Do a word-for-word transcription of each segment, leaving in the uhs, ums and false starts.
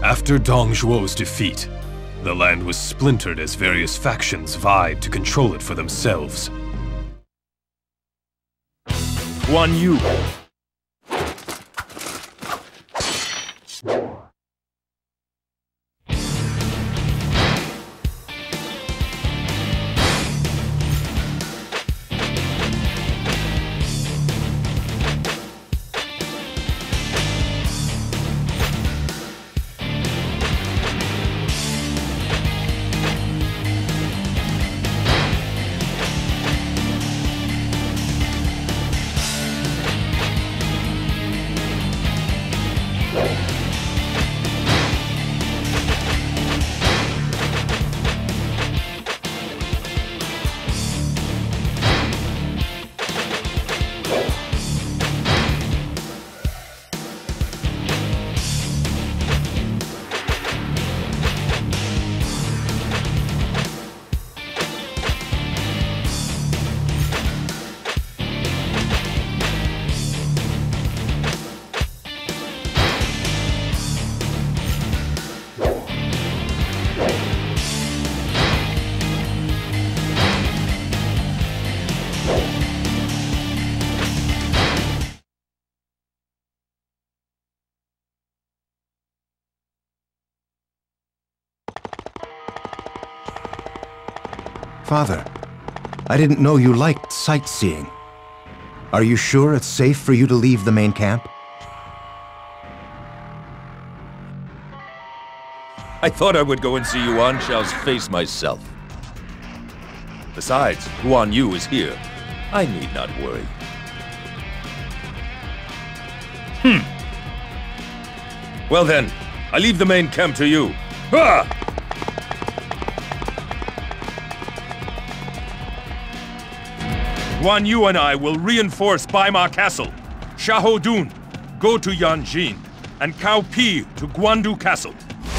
After Dong Zhuo's defeat, the land was splintered as various factions vied to control it for themselves. Guan Yu. Father, I didn't know you liked sightseeing. Are you sure it's safe for you to leave the main camp? I thought I would go and see Yuan Shao's face myself. Besides, Guan Yu is here. I need not worry. Hmm. Well then, I leave the main camp to you. Ah! Guan Yu and I will reinforce Baima Castle. Xiahou Dun, go to Yanjin, and Cao Pi to Guandu Castle.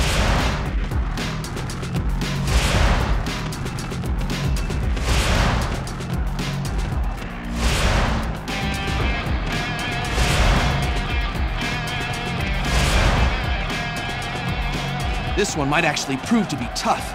This one might actually prove to be tough.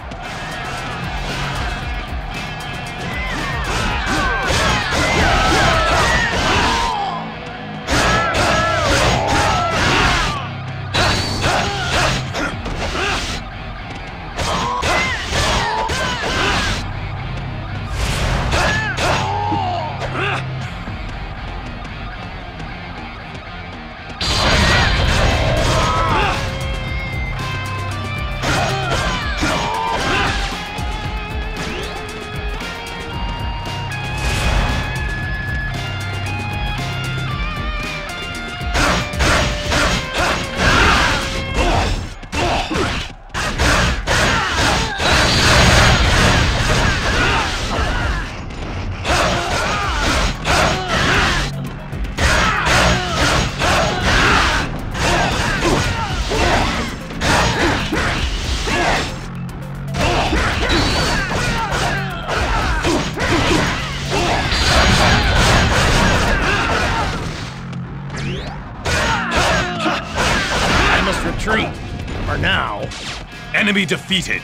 Retreat. For now. Enemy defeated.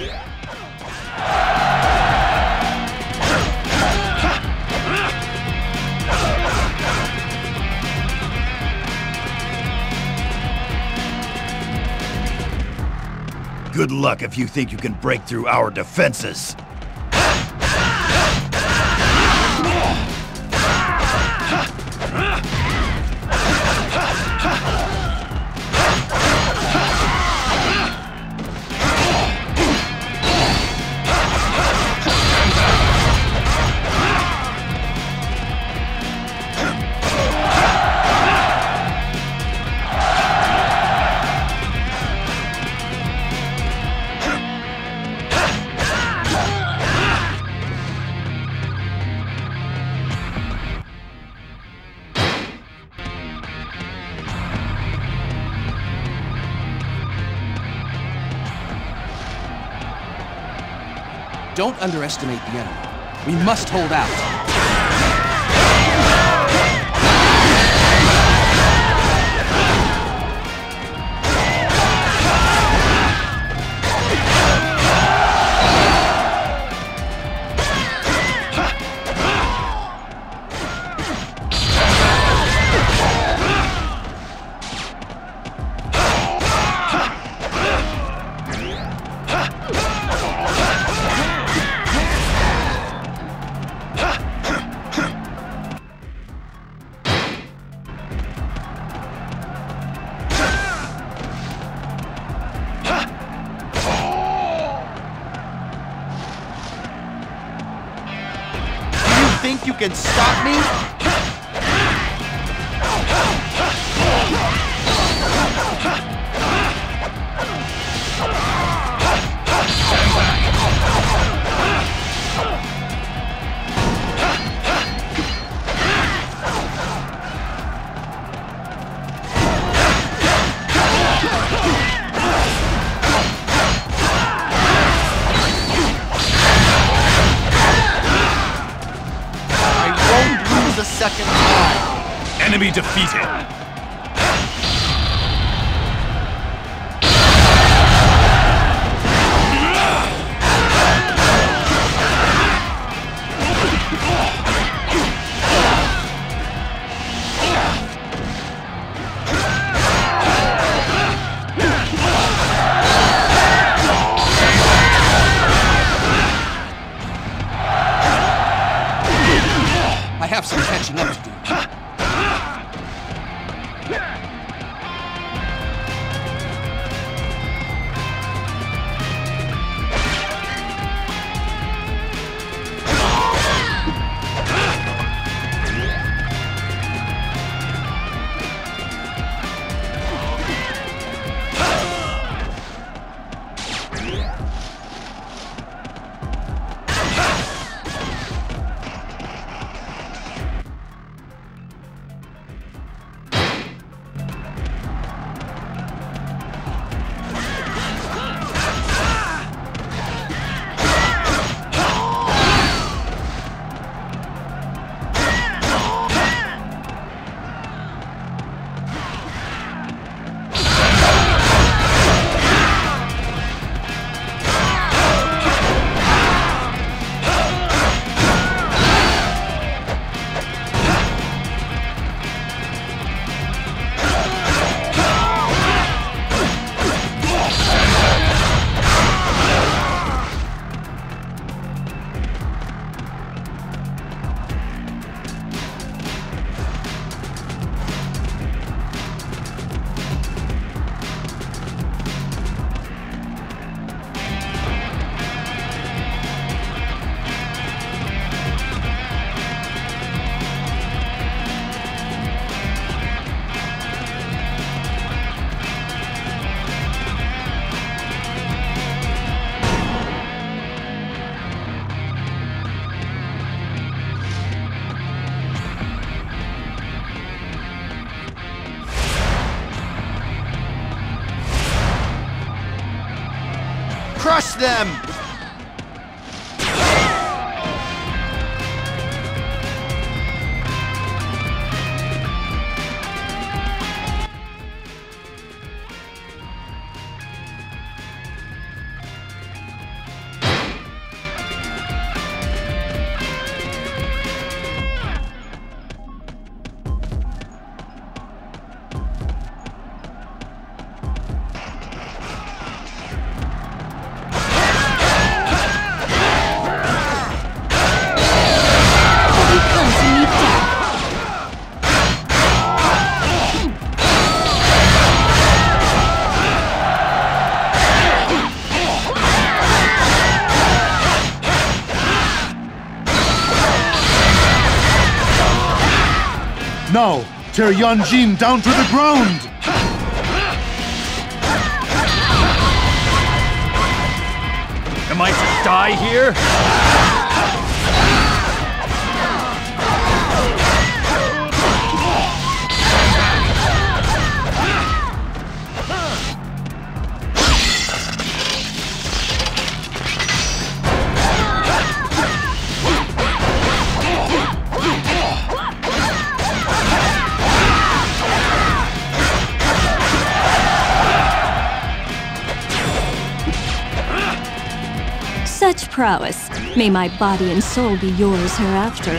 Good luck if you think you can break through our defenses. Don't underestimate the enemy. We must hold out. can stop me? The second time. Enemy defeated. I have some catching up to do. Crush them! Now, tear Yanjin down to the ground! Am I to die here? Such prowess. May my body and soul be yours hereafter.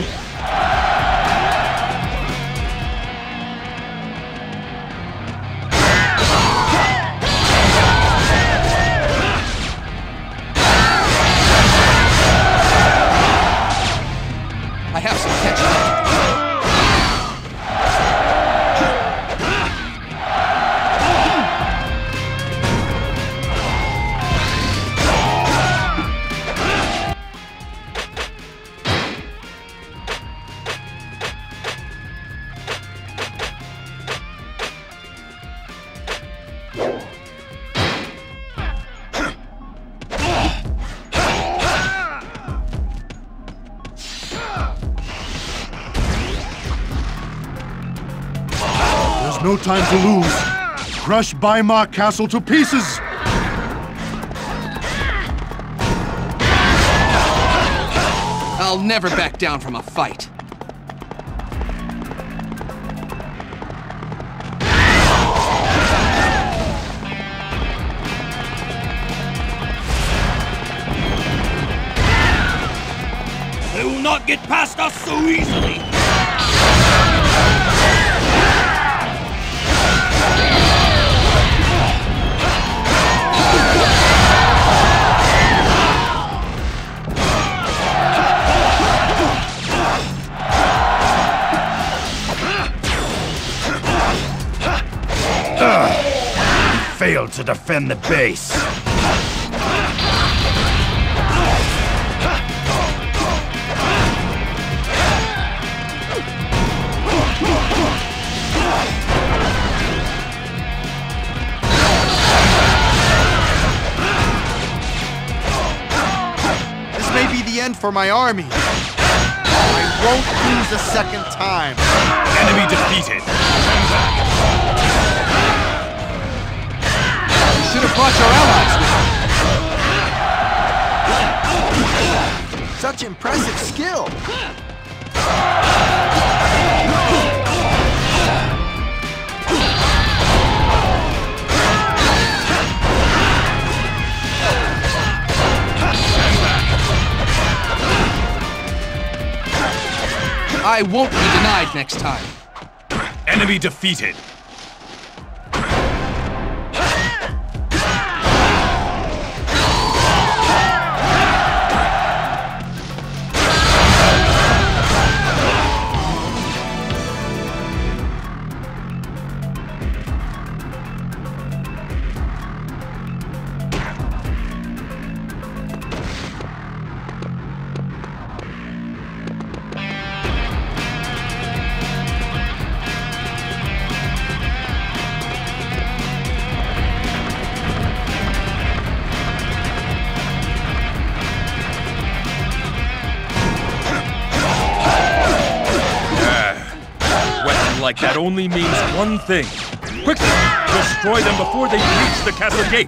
I have some catching up to do. No time to lose. Crush Weimar Castle to pieces! I'll never back down from a fight. They will not get past us so easily! Failed to defend the base. This may be the end for my army. I won't lose a second time. Enemy defeated. Should have brought your allies with you. Such impressive skill. I won't be denied next time. Enemy defeated. Like that only means one thing. Quickly, destroy them before they reach the castle gate.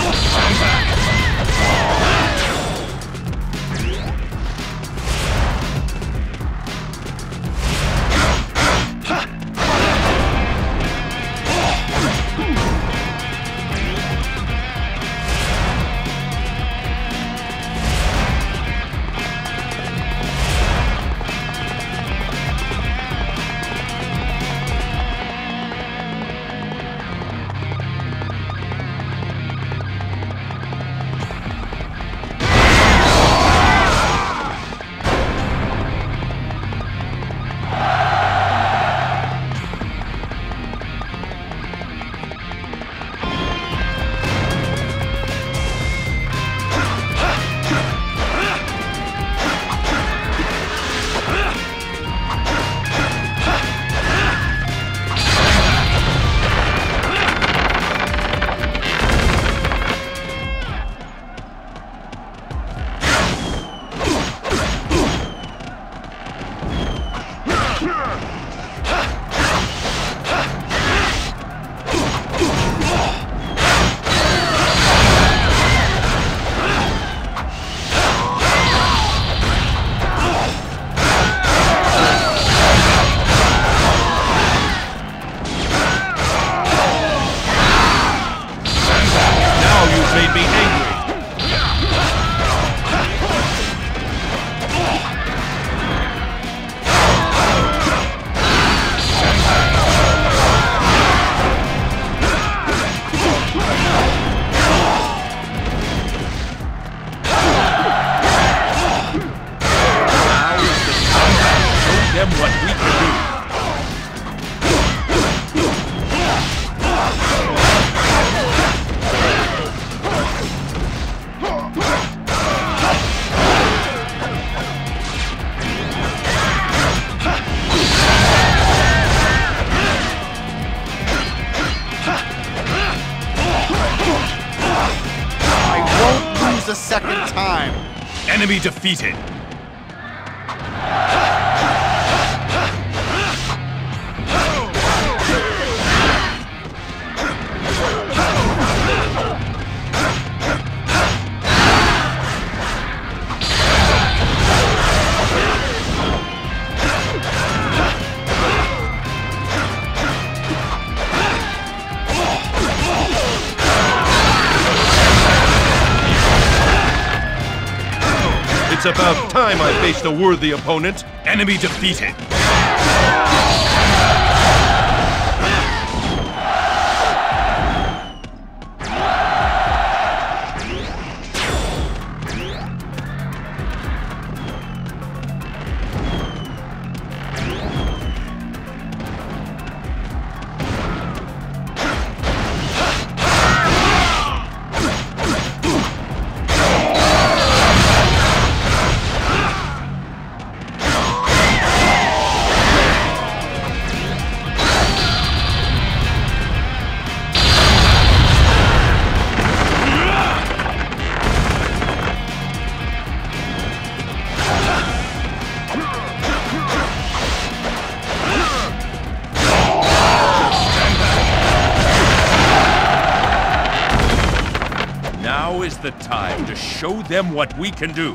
A second time. Enemy defeated. It's about time I faced a worthy opponent. Enemy defeated. Now is the time to show them what we can do.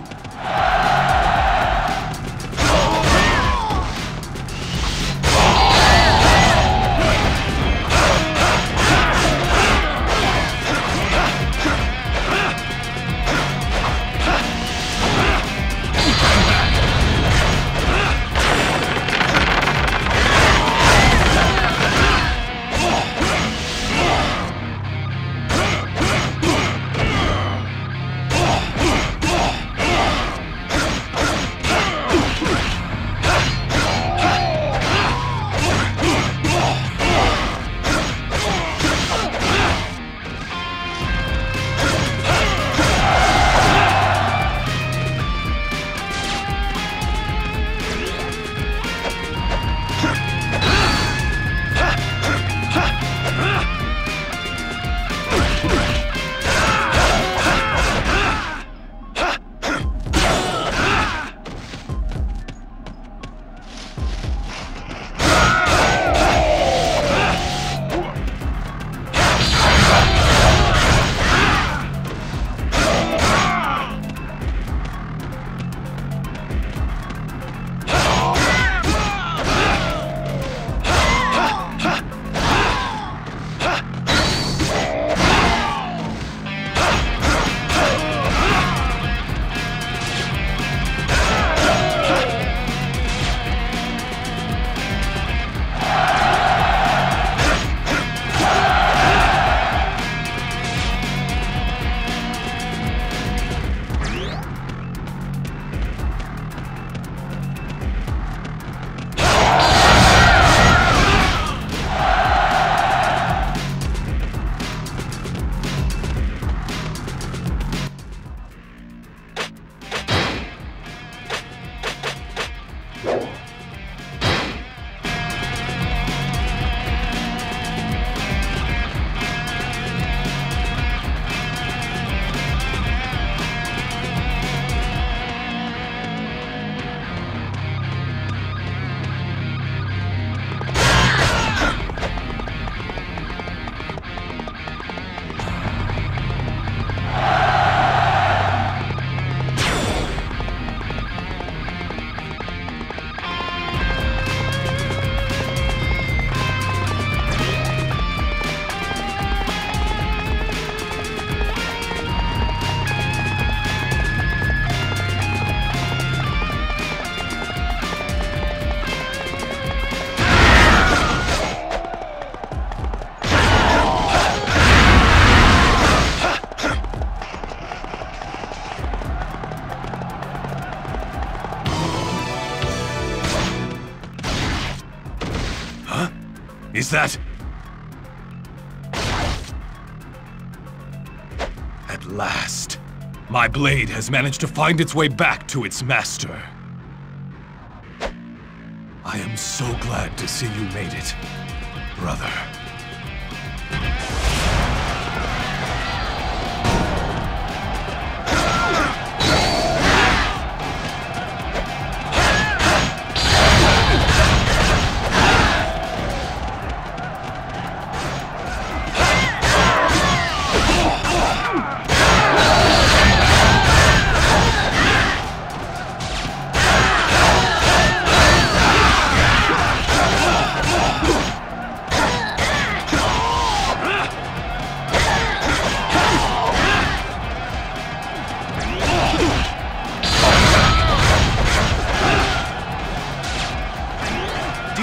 Is that... At last, my blade has managed to find its way back to its master. I am so glad to see you made it, brother.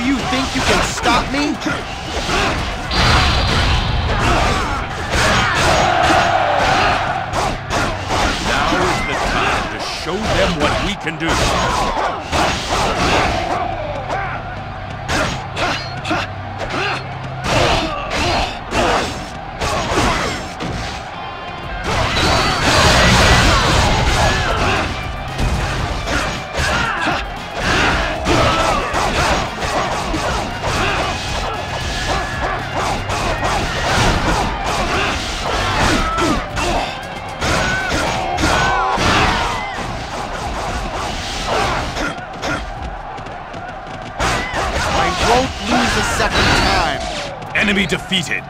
you think you can stop me? Now is the time to show them what we can do. Enemy defeated.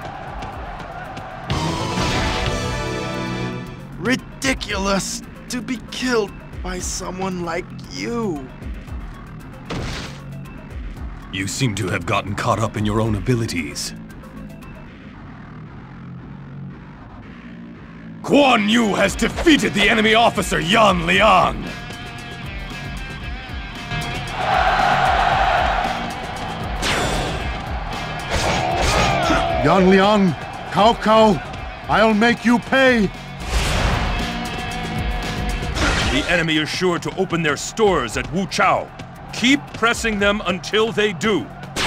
Ridiculous to be killed by someone like you. You seem to have gotten caught up in your own abilities. Guan Yu has defeated the enemy officer Yan Liang. Yan Liang, Cao Cao, I'll make you pay! The enemy is sure to open their stores at Wu Chao. Keep pressing them until they do.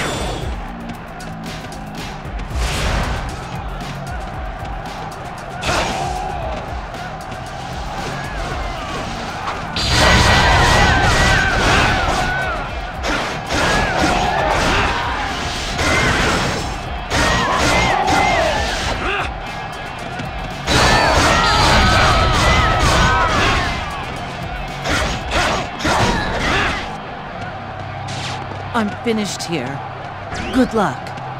I'm finished here. Good luck.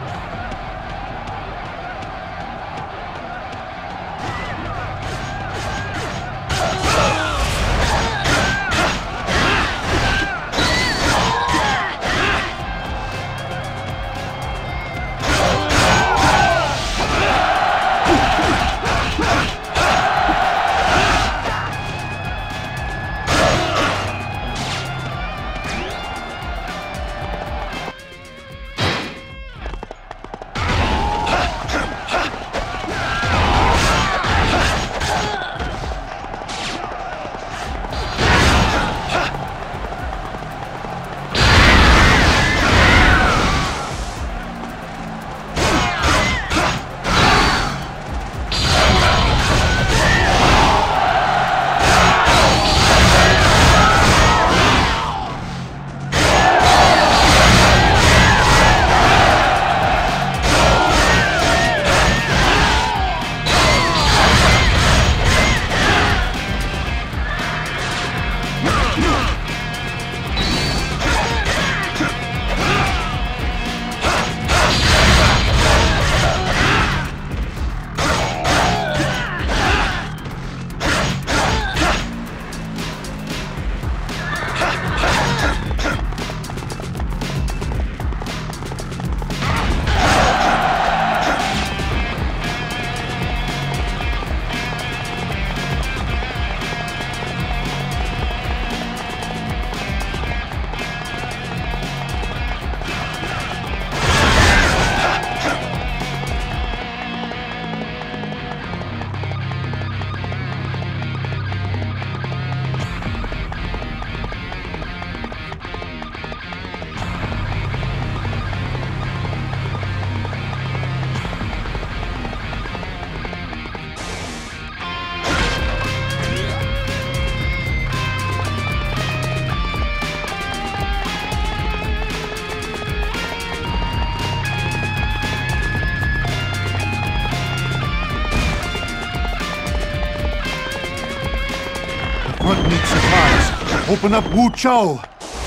Front needs supplies. Open up Wu Chao.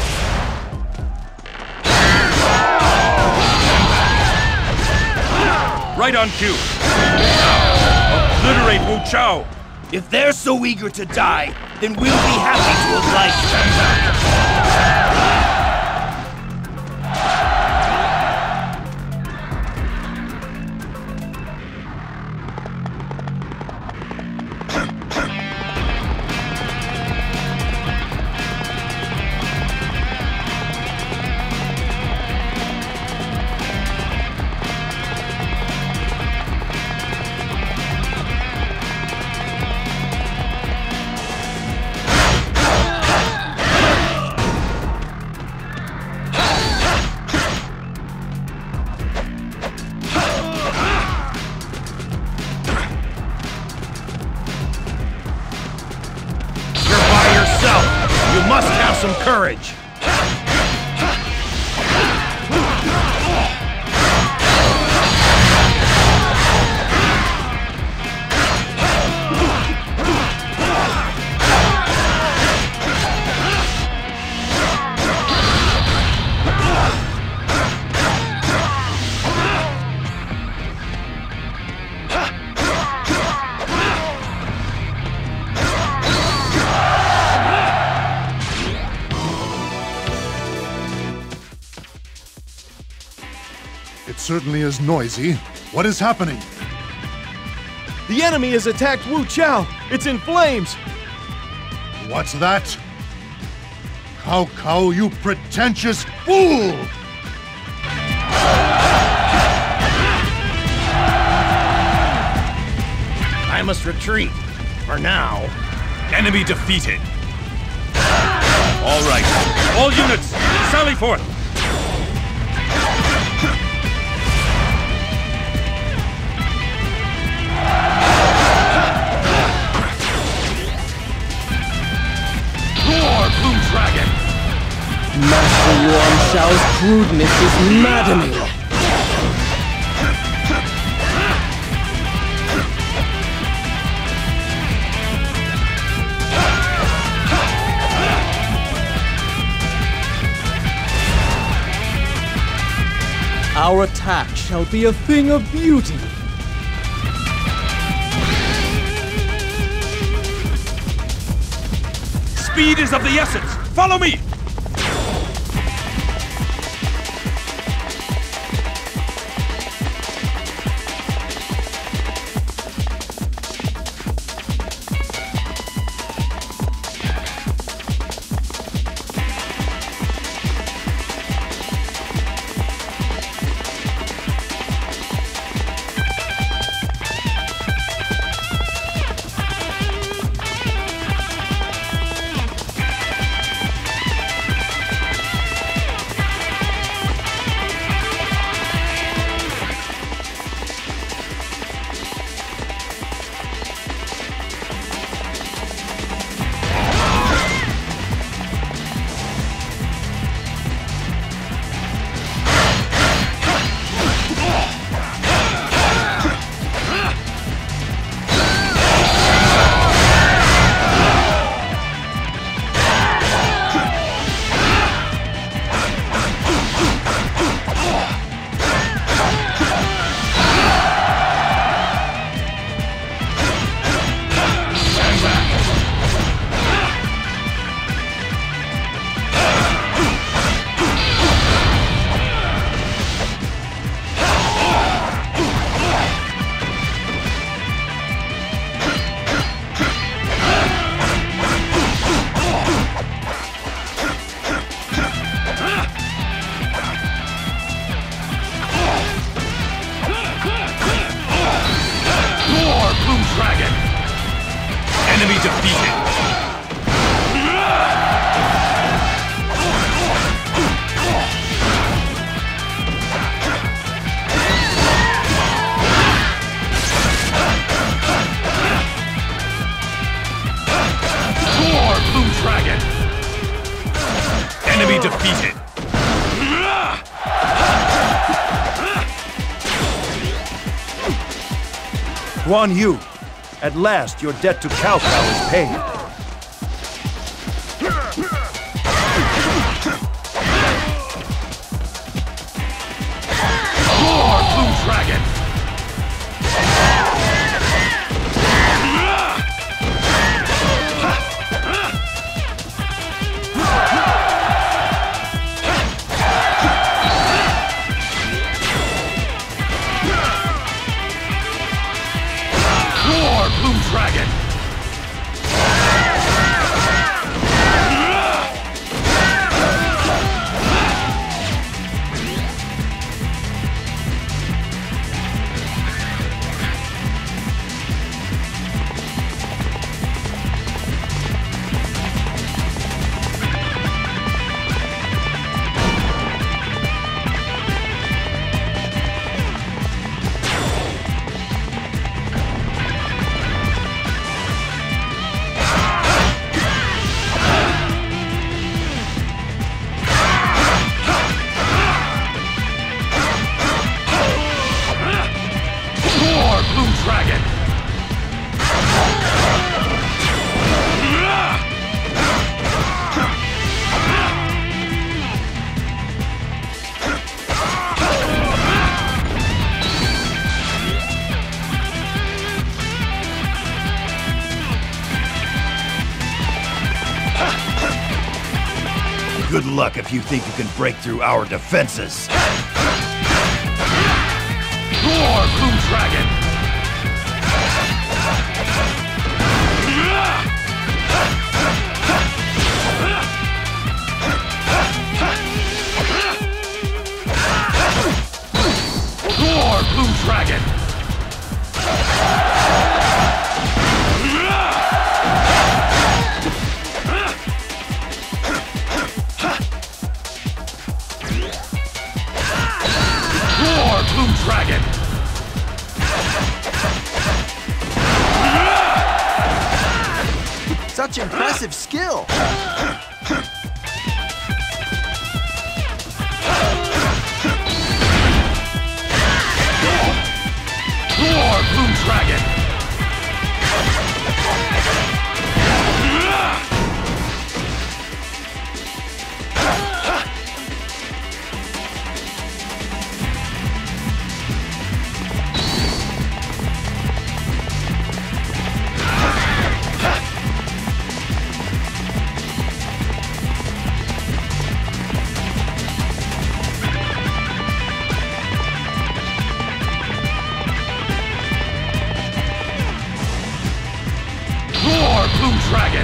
Right on cue. Obliterate Wu Chao. If they're so eager to die, then we'll be happy to oblige them. courage! It certainly is noisy. What is happening? The enemy has attacked Wu Chao! It's in flames! What's that? Cao Cao, you pretentious fool! I must retreat. For now. Enemy defeated. All right. All units, sally forth! Roar, Blue Dragon! Master Yuan Shao's crudeness is maddening! Our attack shall be a thing of beauty! Speed is of the essence! Follow me! Enemy defeated. Roar, Blue Dragon! Enemy defeated. Guan Yu, at last your debt to Cao Cao is paid. Roar, Blue Dragon! Roar, Blue Dragon! Dragon! Good luck if you think you can break through our defenses. Roar, Blue Dragon! Roar, Blue Dragon! Roar, Blue Dragon! Such impressive skill! Roar, Blue Dragon! Roar, Blue Dragon!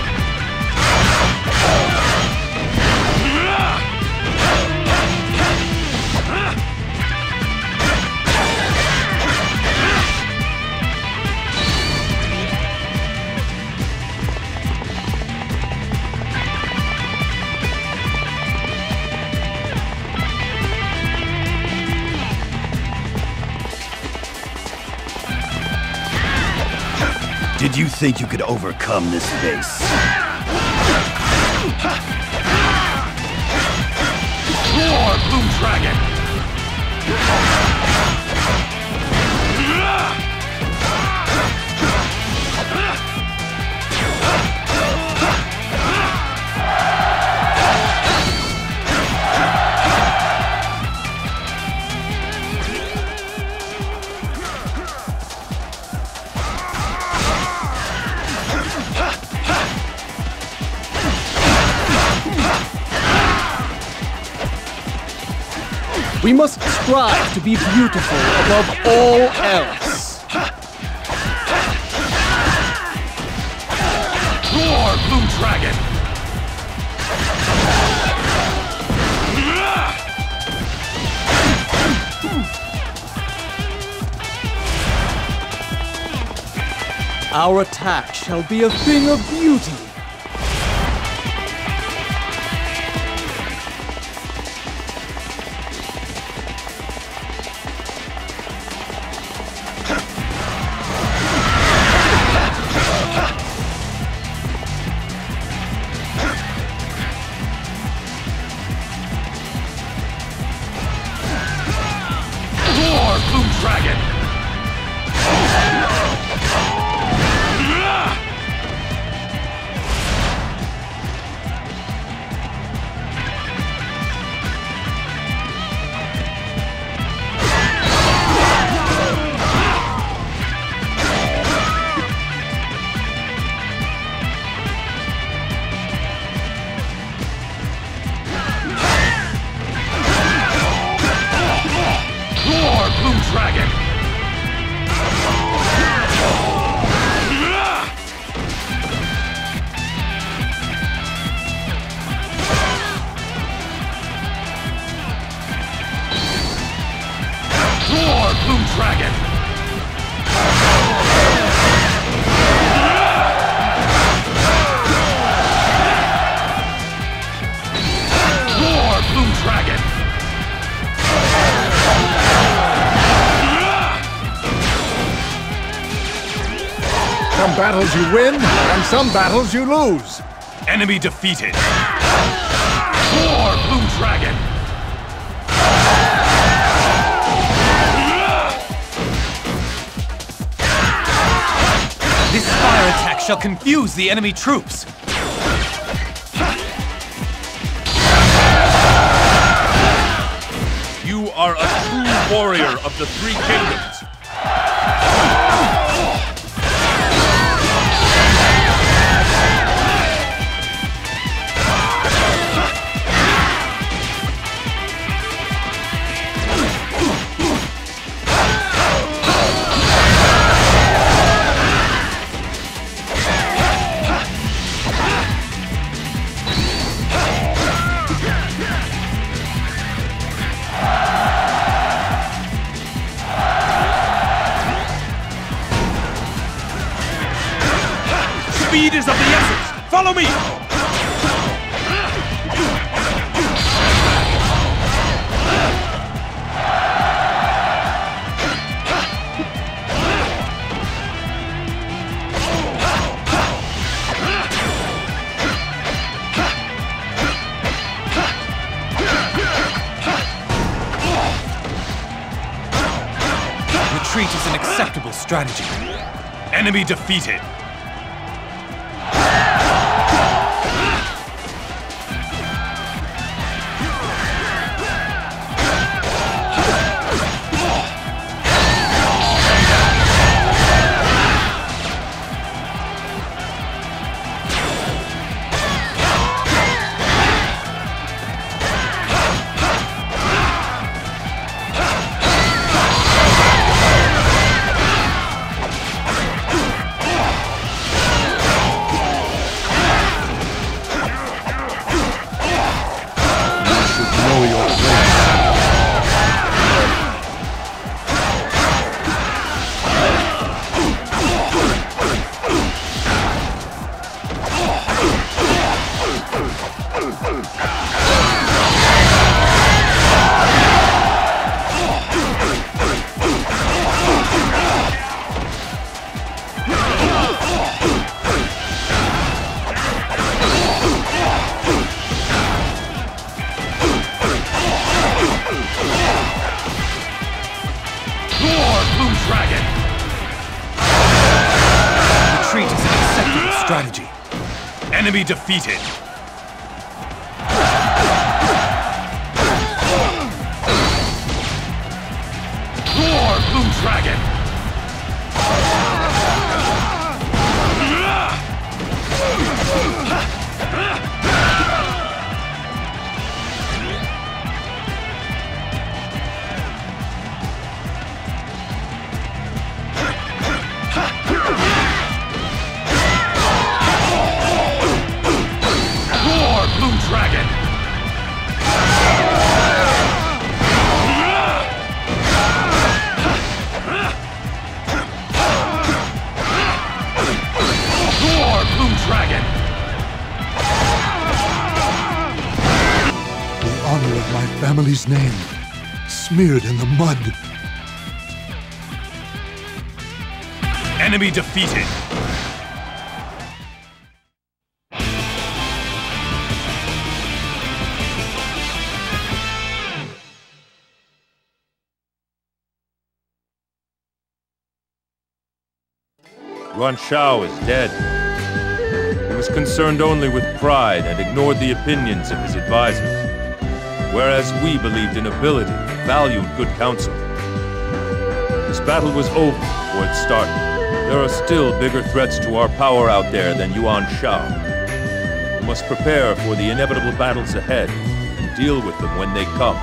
Did you think you could overcome this base? Roar, Blue Dragon! We must strive to be beautiful above all else. Roar, Blue Dragon! Our attack shall be a thing of beauty. Roar, Blue Dragon! Roar, Blue Dragon! Roar, Blue Dragon! Roar, Blue Dragon! Some battles you win, and some battles you lose. Enemy defeated. Roar, Blue Dragon! shall confuse the enemy troops. You are a true warrior of the Three Kingdoms. Speed is of the essence! Follow me! Retreat is an acceptable strategy. Enemy defeated. Retreat is an acceptable strategy. Enemy defeated. Roar, Blue Dragon! Dragon! Roar, Blue Dragon! The honor of my family's name, smeared in the mud. Enemy defeated. Yuan Shao is dead. He was concerned only with pride and ignored the opinions of his advisors, whereas we believed in ability and valued good counsel. This battle was over before it started. There are still bigger threats to our power out there than Yuan Shao. We must prepare for the inevitable battles ahead and deal with them when they come.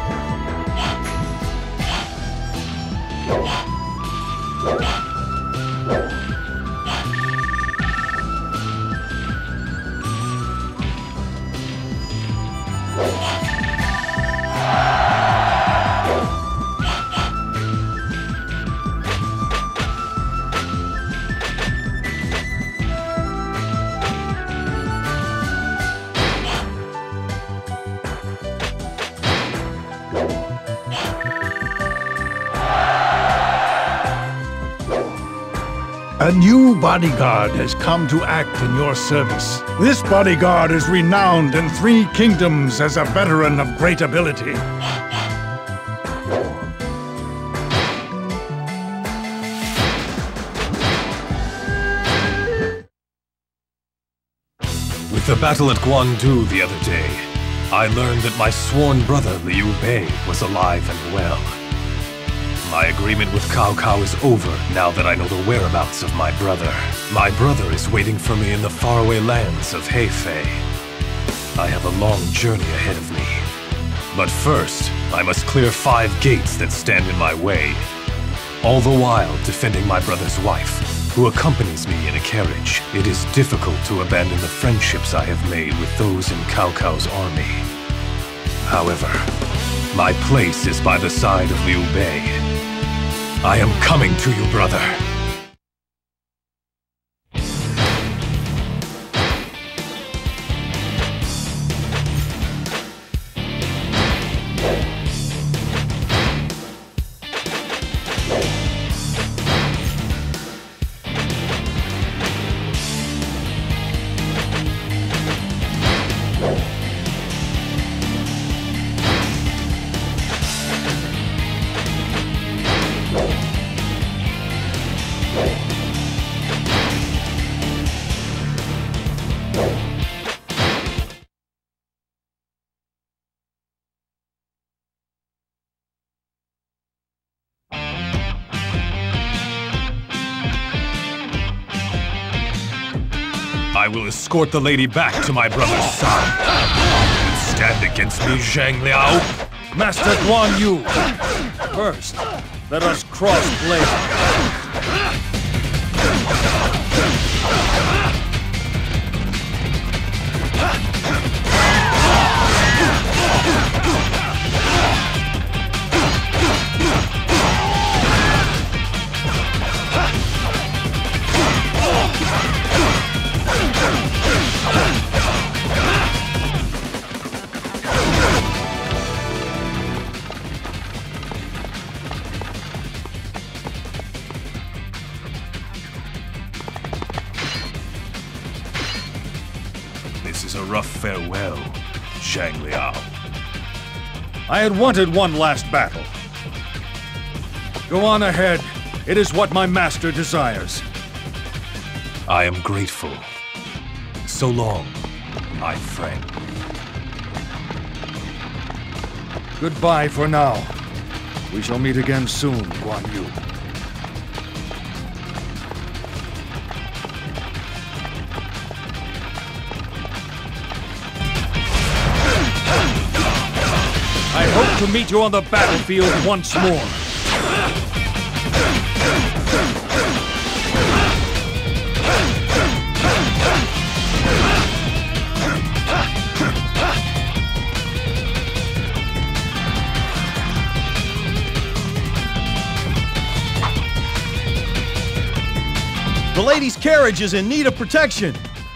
A new bodyguard has come to act in your service. This bodyguard is renowned in three kingdoms as a veteran of great ability. the battle at Guandu the other day, I learned that my sworn brother Liu Bei was alive and well. My agreement with Cao Cao is over now that I know the whereabouts of my brother. My brother is waiting for me in the faraway lands of Hefei. I have a long journey ahead of me. But first, I must clear five gates that stand in my way. All the while defending my brother's wife, who accompanies me in a carriage. It is difficult to abandon the friendships I have made with those in Cao Cao's army. However, my place is by the side of Liu Bei. I am coming to you, brother. I will escort the lady back to my brother's side. You stand against me, Zhang Liao? Master Guan Yu! First, let us cross blades. This is a rough farewell, Zhang Liao. I had wanted one last battle. Go on ahead. It is what my master desires. I am grateful. So long, my friend. Goodbye for now. We shall meet again soon, Guan Yu. I hope to meet you on the battlefield once more. The lady's carriage is in need of protection.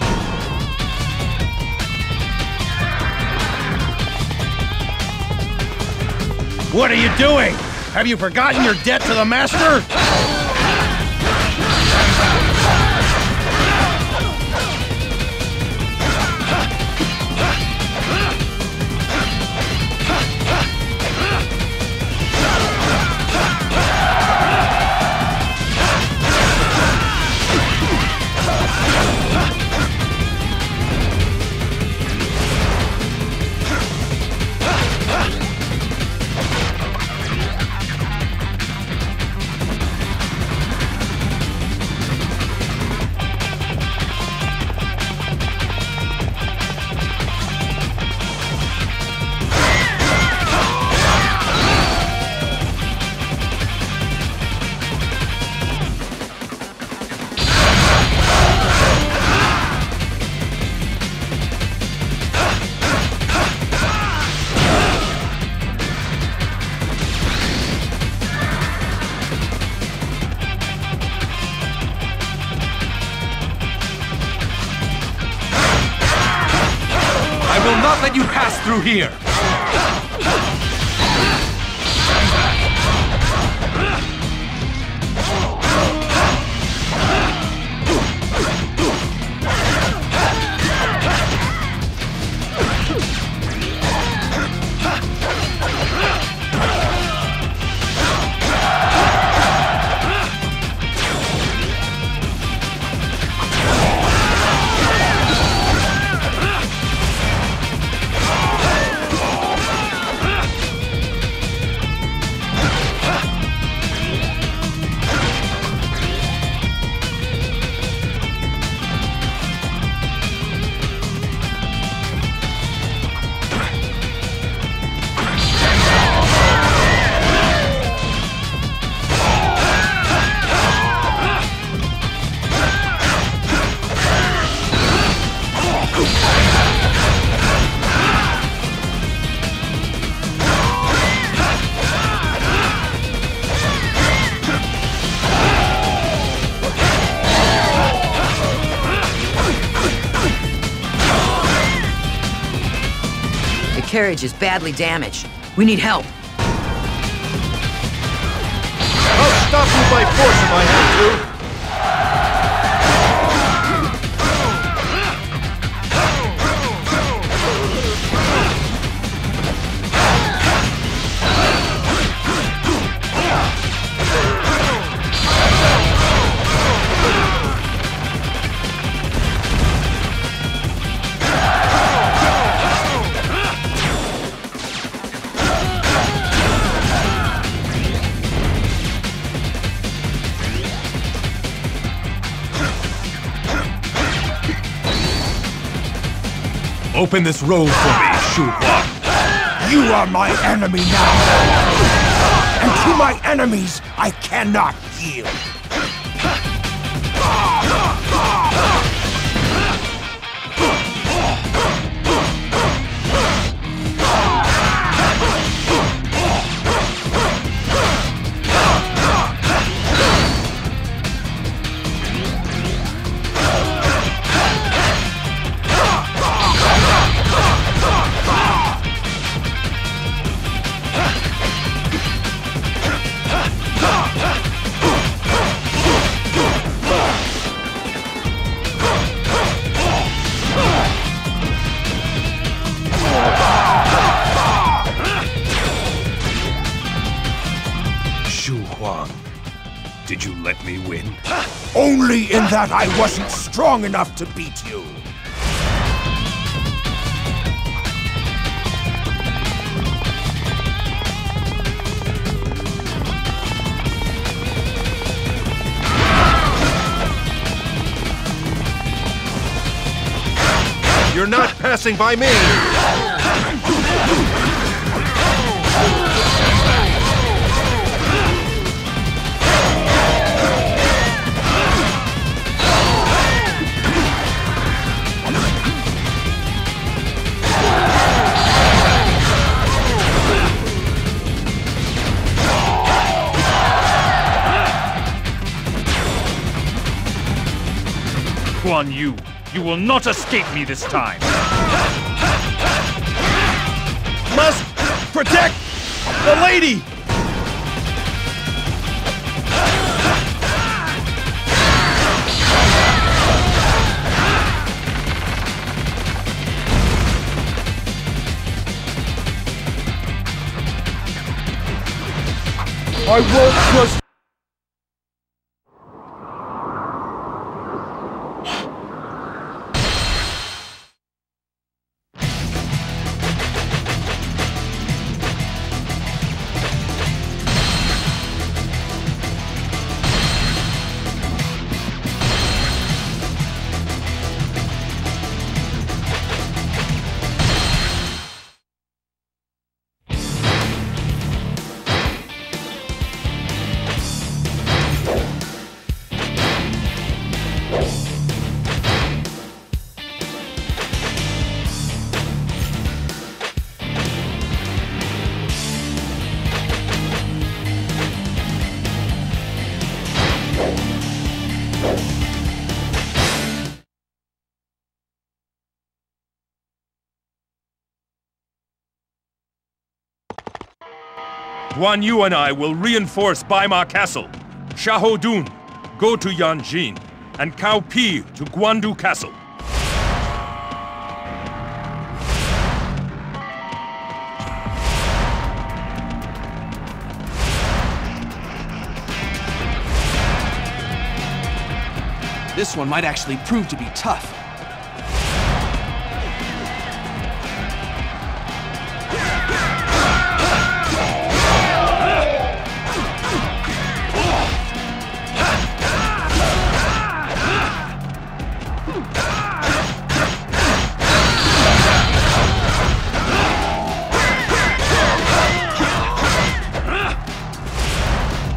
What are you doing? Have you forgotten your debt to the master? I will not let you pass through here! carriage is badly damaged. We need help. I'll stop you by force if I have to! Open this road for me, Shu Huang. You are my enemy now! And to my enemies, I cannot yield! Did you let me win? Only in that I wasn't strong enough to beat you. You're not passing by me! Guan Yu, you will not escape me this time! Must protect the lady! I won't trust. Guan Yu and I will reinforce Baima Castle. Xiahou Dun, go to Yanjin, and Cao Pi to Guandu Castle. This one might actually prove to be tough.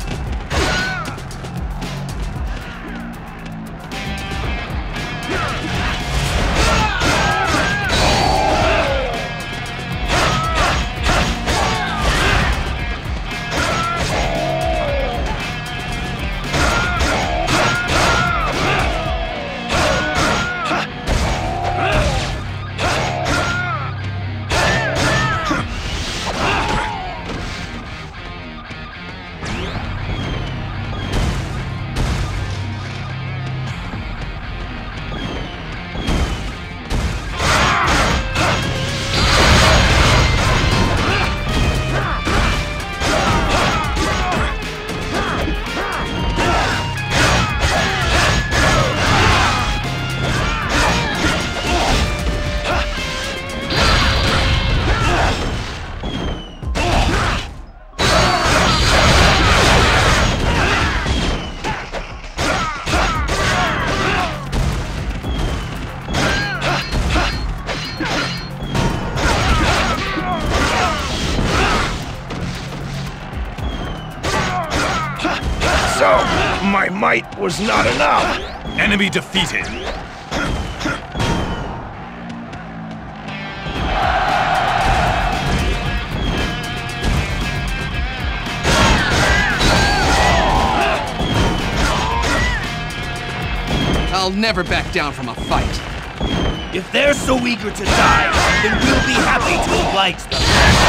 Yeah! so, my might was not enough. Enemy defeated. I'll never back down from a fight. If they're so eager to die, then we'll be happy to oblige them.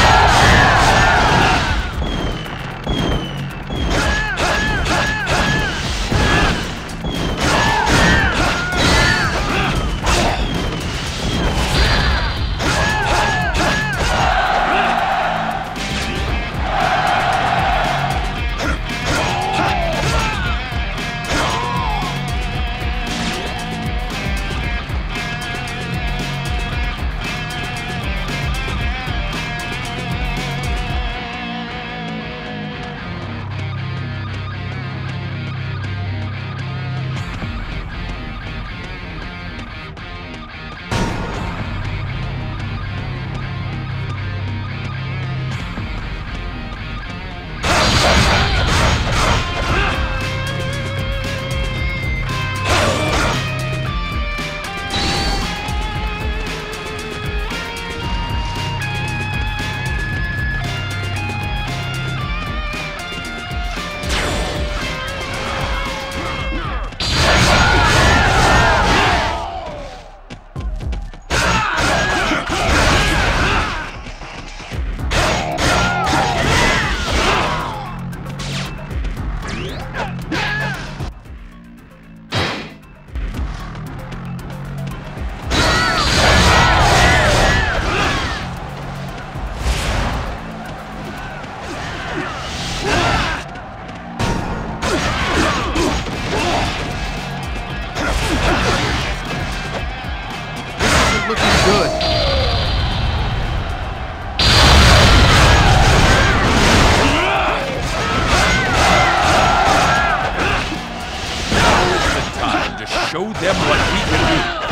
Show them what we can do.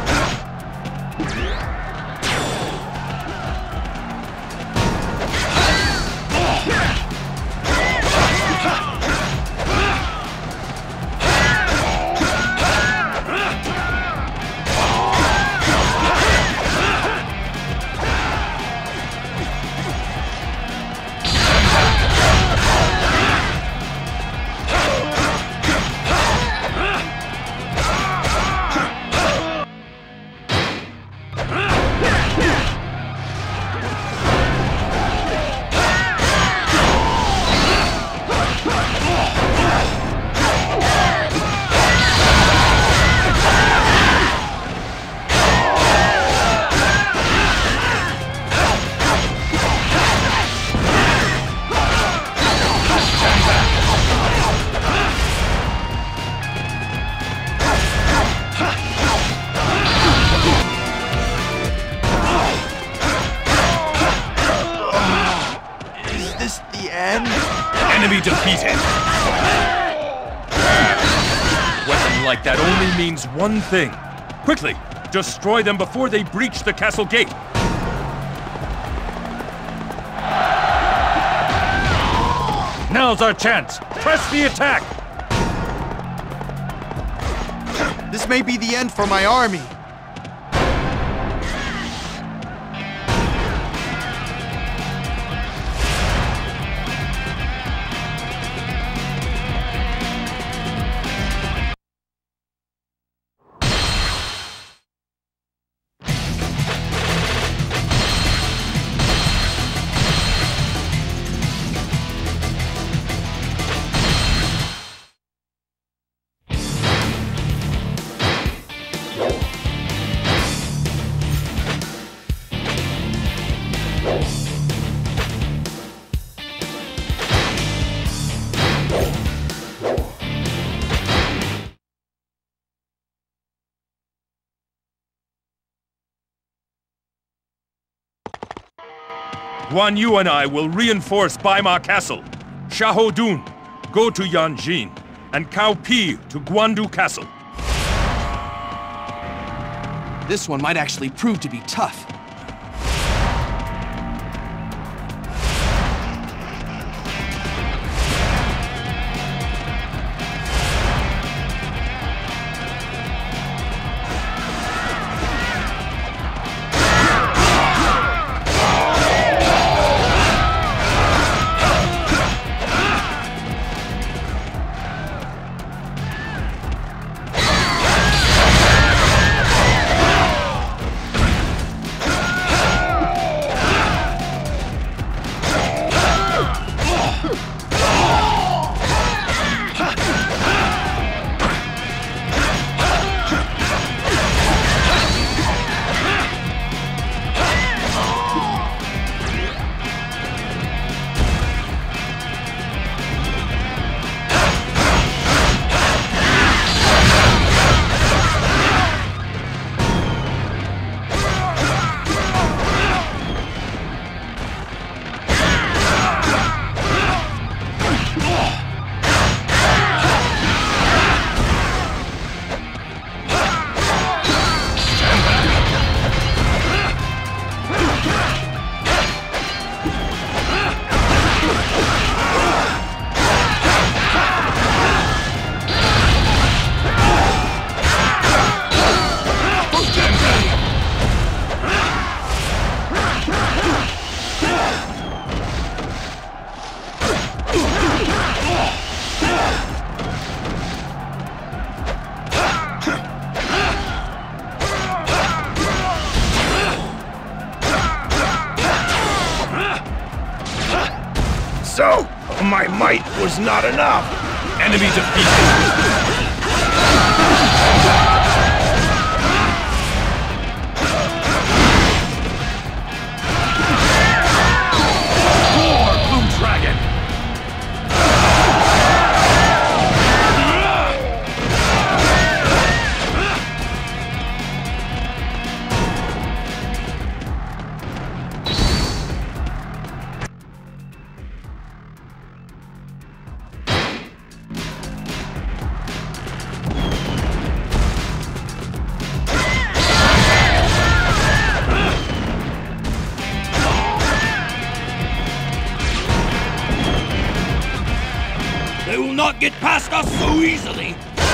Enemy defeated. Weapon like that only means one thing. Quickly, destroy them before they breach the castle gate. Now's our chance. Press the attack. This may be the end for my army. Guan Yu and I will reinforce Baima Castle. Xiahou Dun, go to Yanjin, and Cao Pi to Guandu Castle. This one might actually prove to be tough. might was not enough. Enemy defeated. They will not get past us so easily!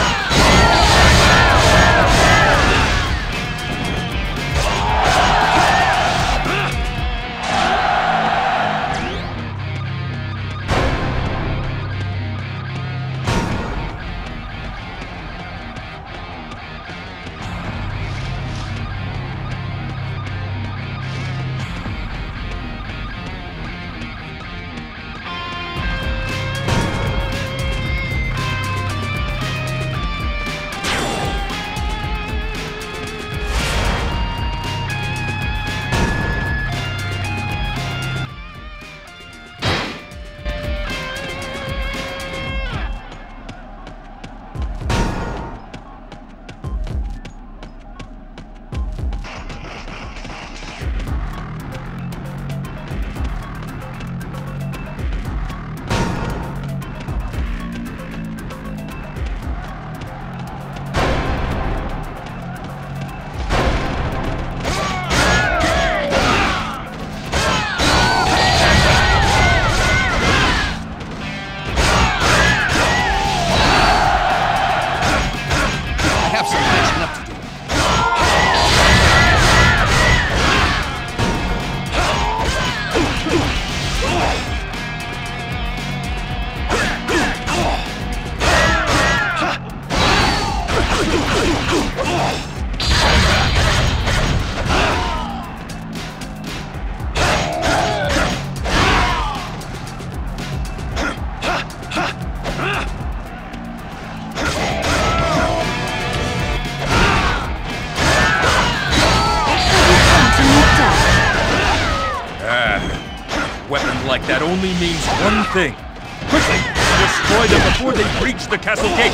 Like that only means one thing. Quickly! Destroy them before they breach the castle gate!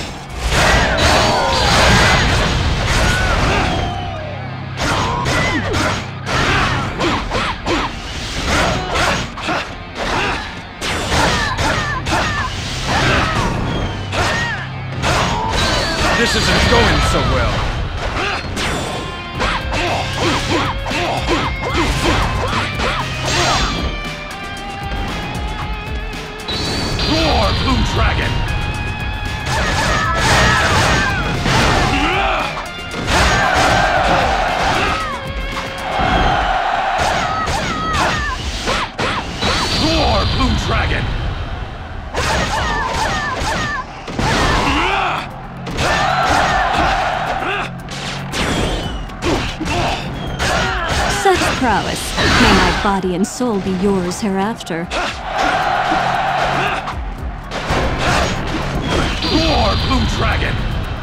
This isn't going so well. Blue Dragon! Roar, Blue Dragon! Such prowess. May my body and soul be yours hereafter. Roar, Blue Dragon!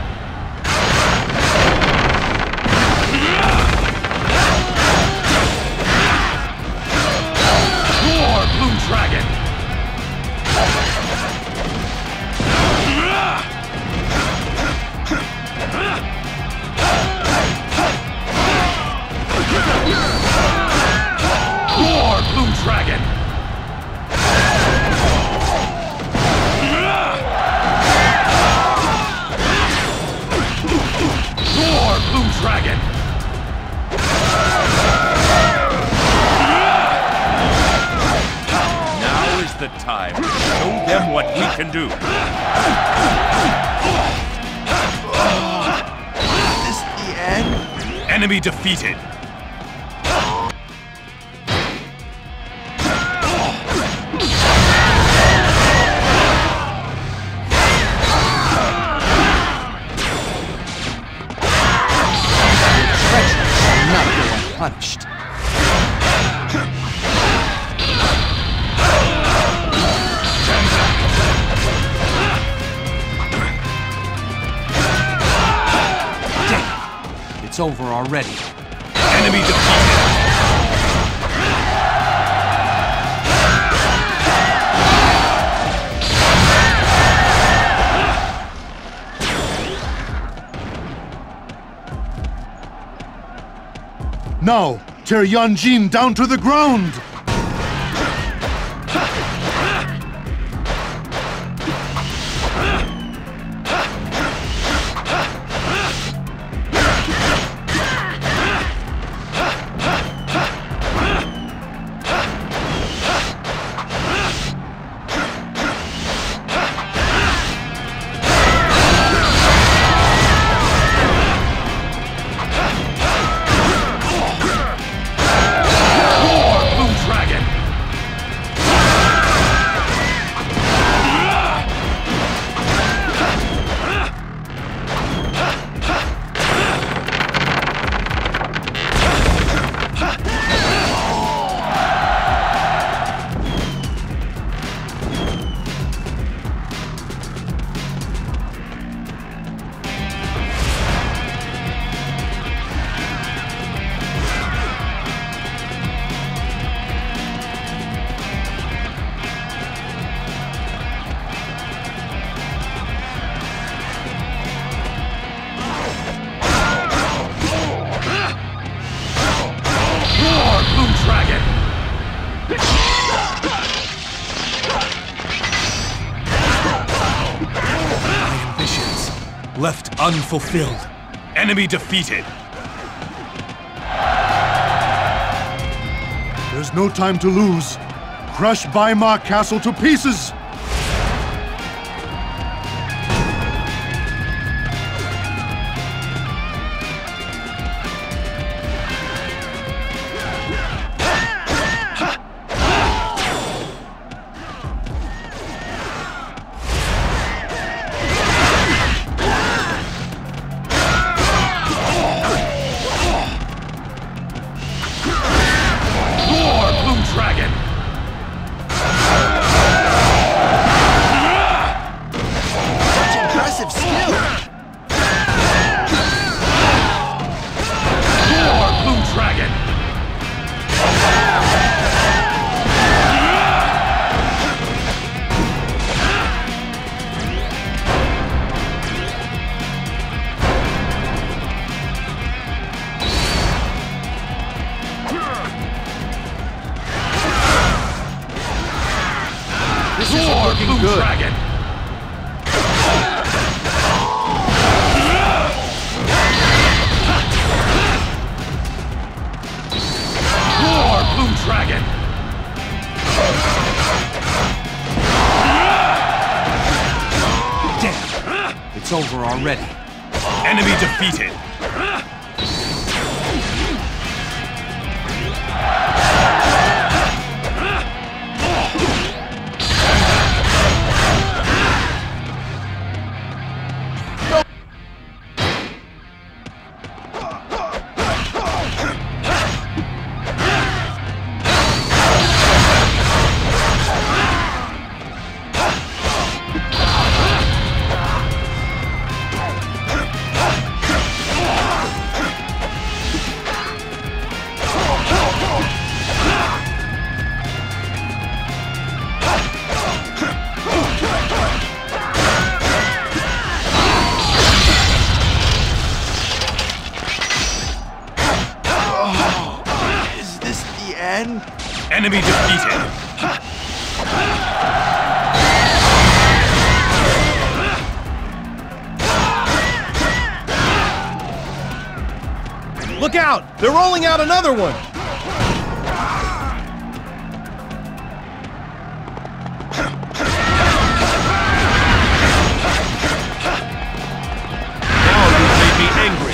Roar, Blue Dragon! Roar, Blue Dragon! Roar, Blue Dragon! Now is the time to show them what we can do. Is this the end? Enemy defeated. Punished. It's over already. Enemy defeated! Now, tear Yanjin down to the ground! Left unfulfilled. Enemy defeated. There's no time to lose. Crush Baimar Castle to pieces! Good. Dragon. Roar, Blue Dragon. Damn! It's over already. Enemy defeated. Enemy defeated. Look out! They're rolling out another one! Now you've made me angry.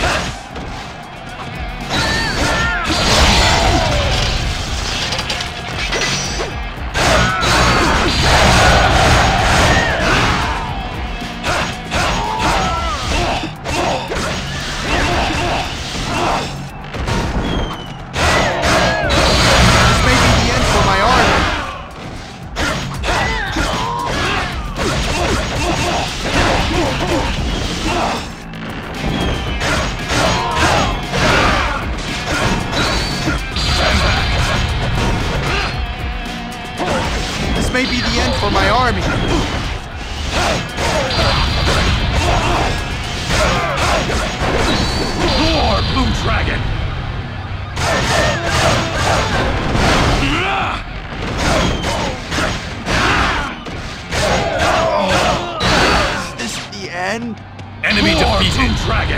army! Roar, Blue Dragon! Is this the end? Enemy Roar, defeated! Blue Dragon!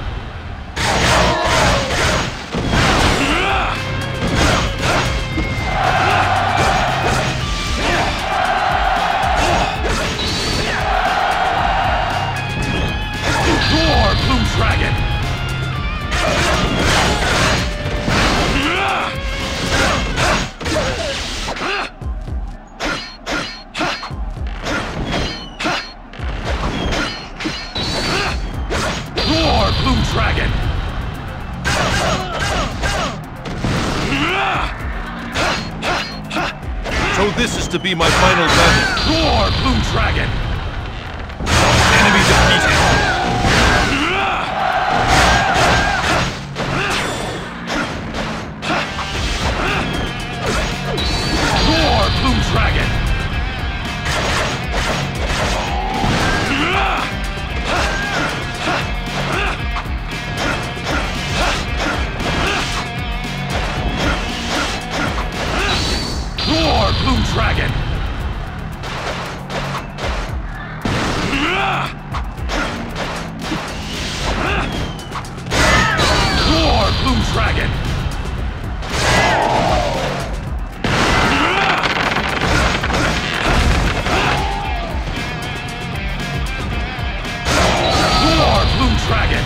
Roar, Blue Dragon! Roar, Blue Dragon! So this is to be my final battle. Roar, Blue Dragon! Enemy defeated! Roar, Blue Dragon! Roar, Blue Dragon! Roar, Blue Dragon! Roar, Blue Dragon!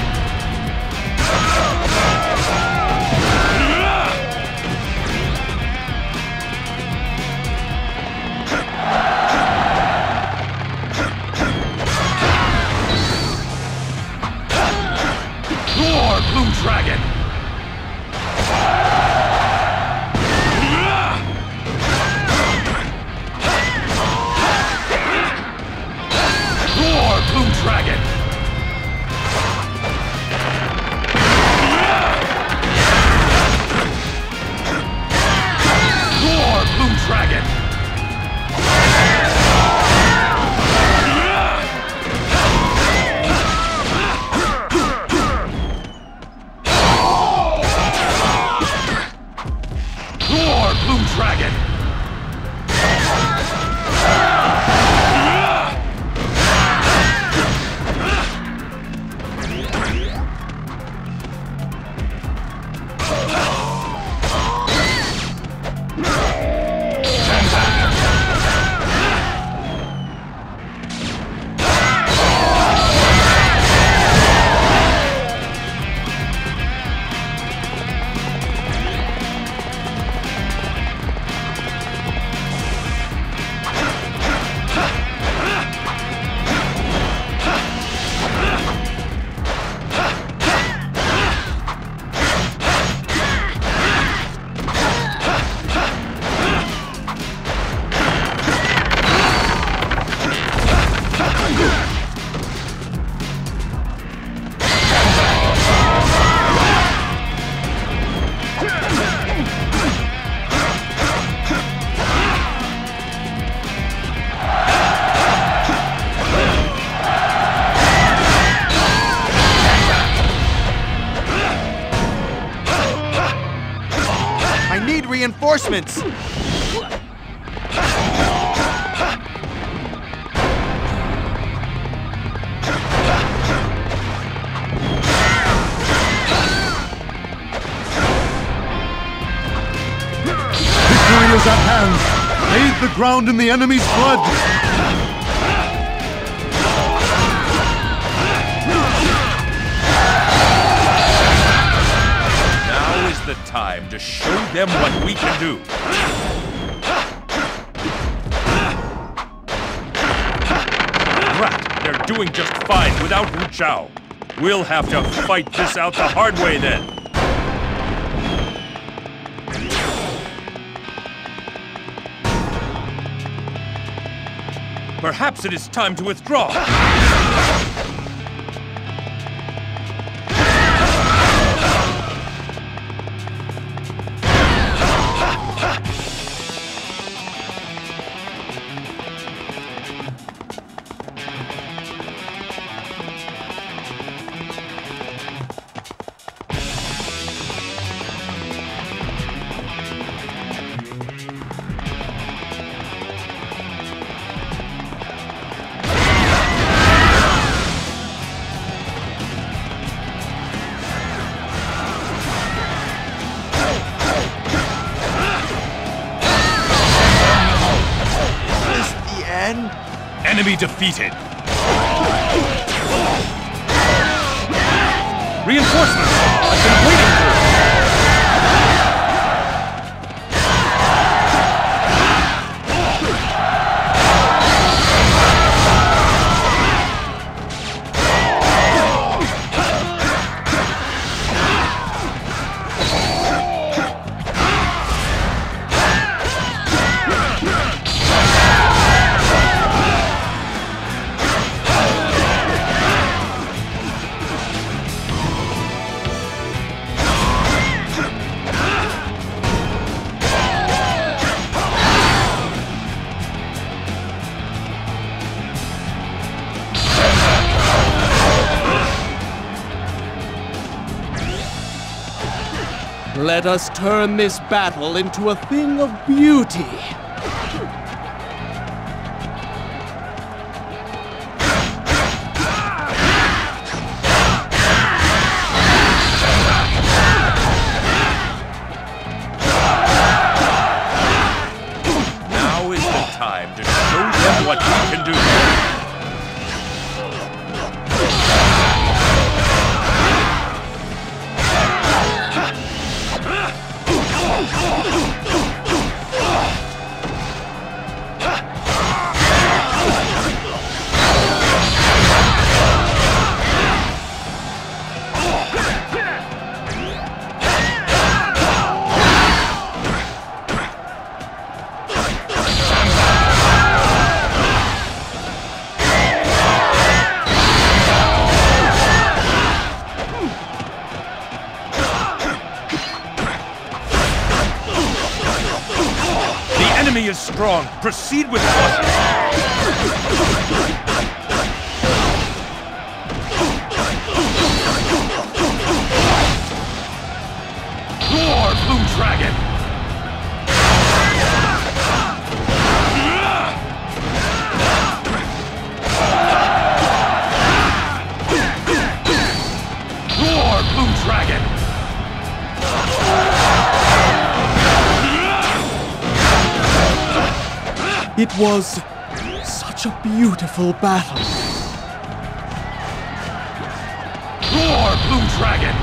Roar, Blue Dragon! Roar, Blue Dragon! Roar, Blue Dragon! Roar, Blue Dragon! I need reinforcements! Victory is at hand! Bathe the ground in the enemy's blood! Now is the time to show them what we can do. Rat, they're doing just fine without Wu Chao. We'll have to fight this out the hard way then. Perhaps it is time to withdraw. defeated. Reinforcements! I've been waiting for it! Let us turn this battle into a thing of beauty. Now is the time to show them what we can do. The enemy is strong. Proceed with caution. Roar, Blue Dragon! Roar, Blue Dragon! It was such a beautiful battle. Roar, Blue Dragon!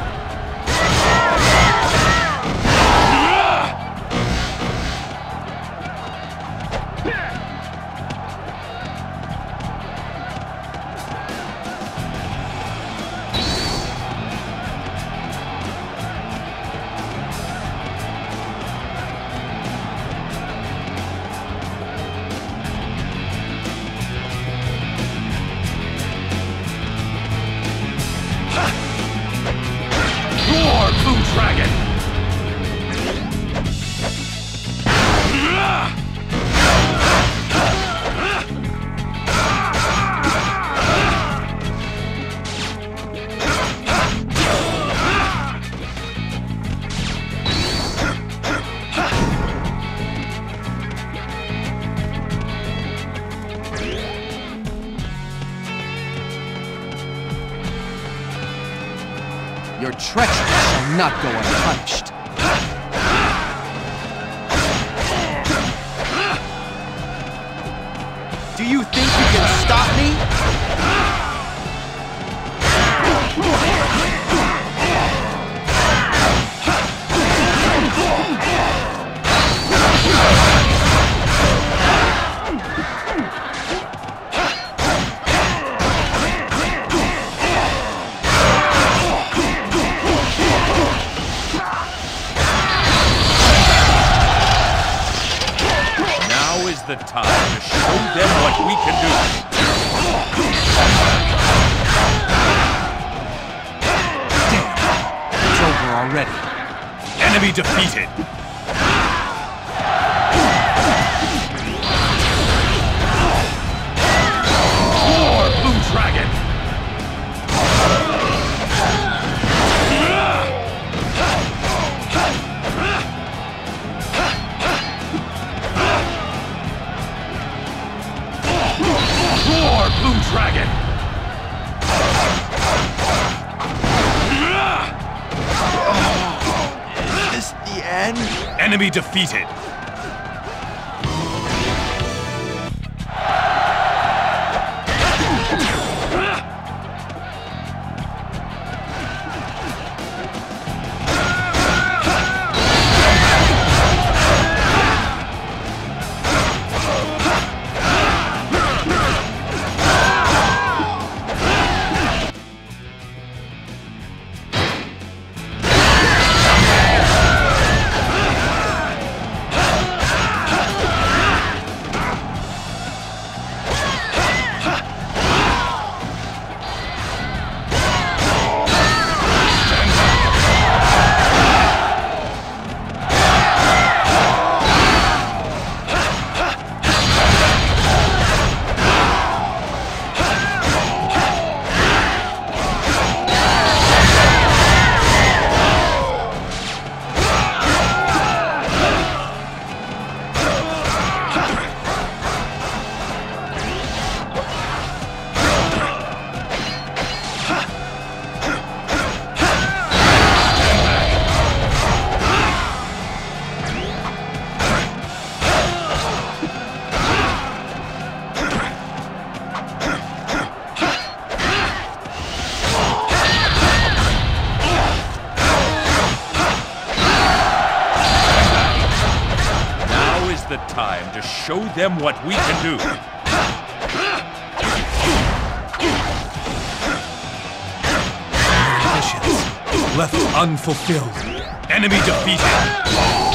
Blue Dragon! Your treachery shall not go unpunished. Do you think you can stop me? The time to show them what we can do. Damn, it's over already. Enemy defeated. Roar, Blue Dragon! Roar, Blue Dragon! Is this the end? Enemy defeated. show them what we can do. Missions left unfulfilled. Enemy defeated.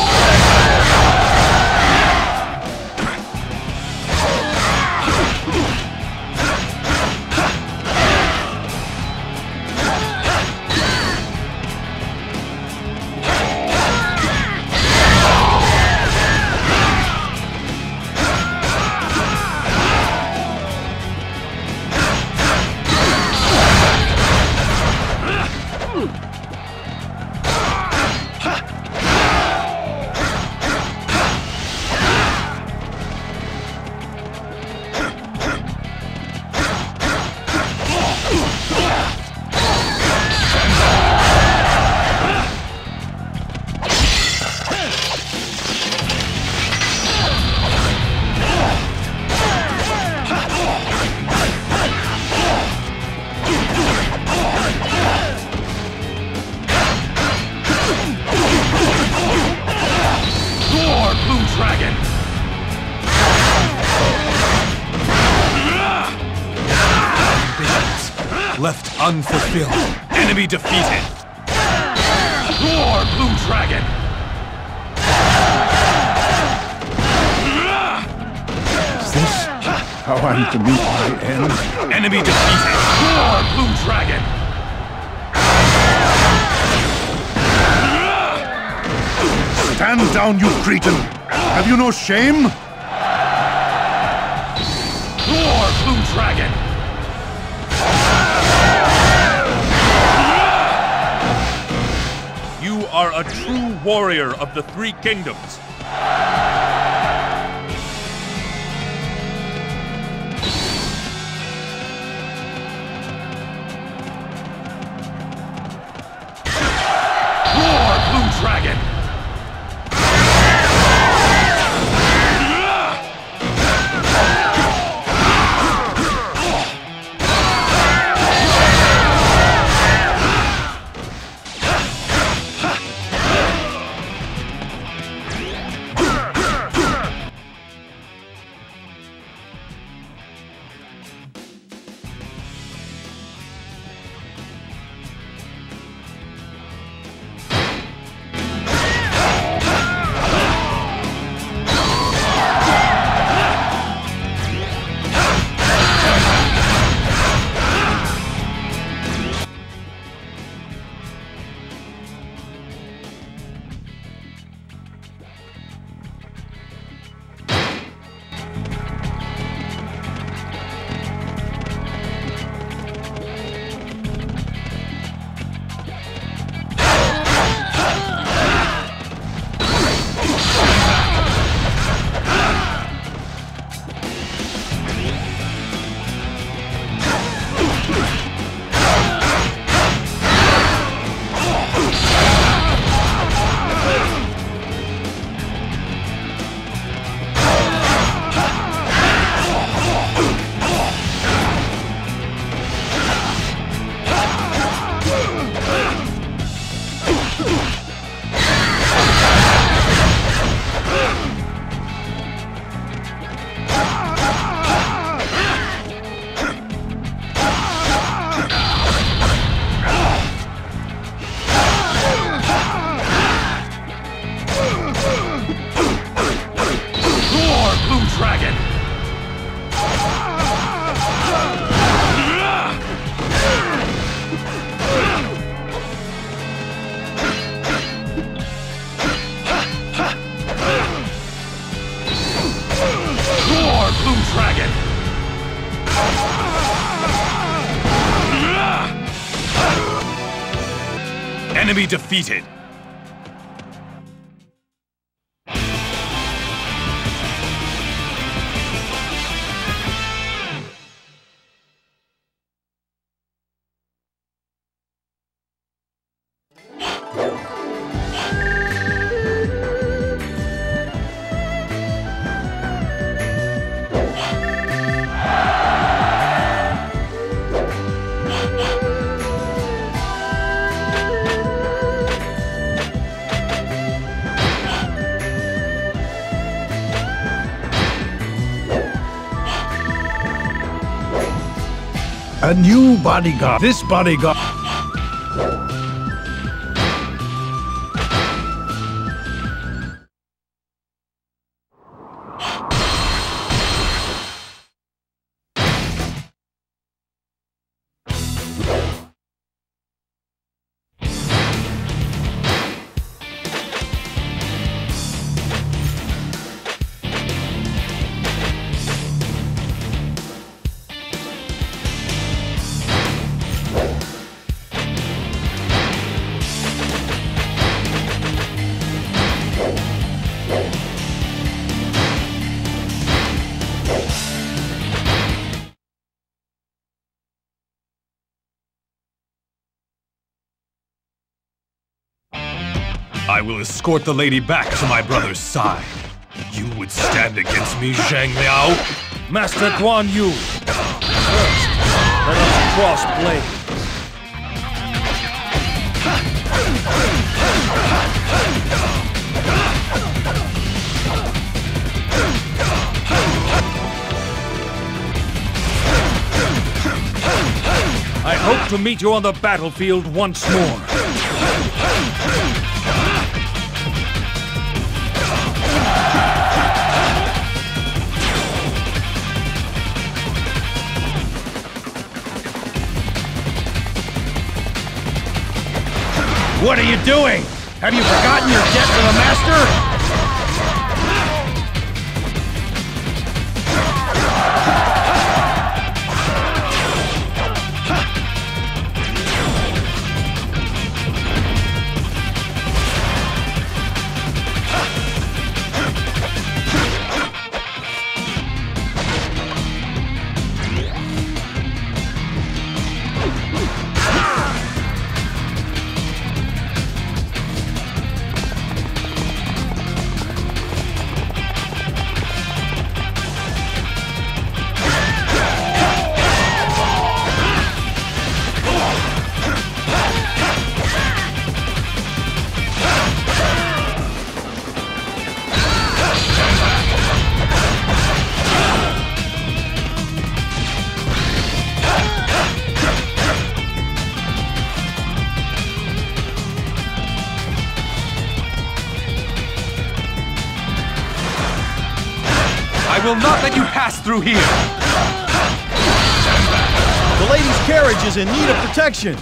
Left unfulfilled. Enemy defeated. Roar, Blue Dragon! Is this how I'm to meet my end? Enemy defeated. Roar, Blue Dragon! Stand down, you cretin! Have you no shame? Roar, Blue Dragon! You are a true warrior of the Three Kingdoms. Roar, Blue Dragon! Enemy defeated. A new bodyguard. This bodyguard... I will escort the lady back to my brother's side. You would stand against me, Zhang Liao? Master Guan Yu! First, let us cross blades. I hope to meet you on the battlefield once more. What are you doing? Have you forgotten your debt to the Master? I will not let you pass through here! The lady's carriage is in need of protection!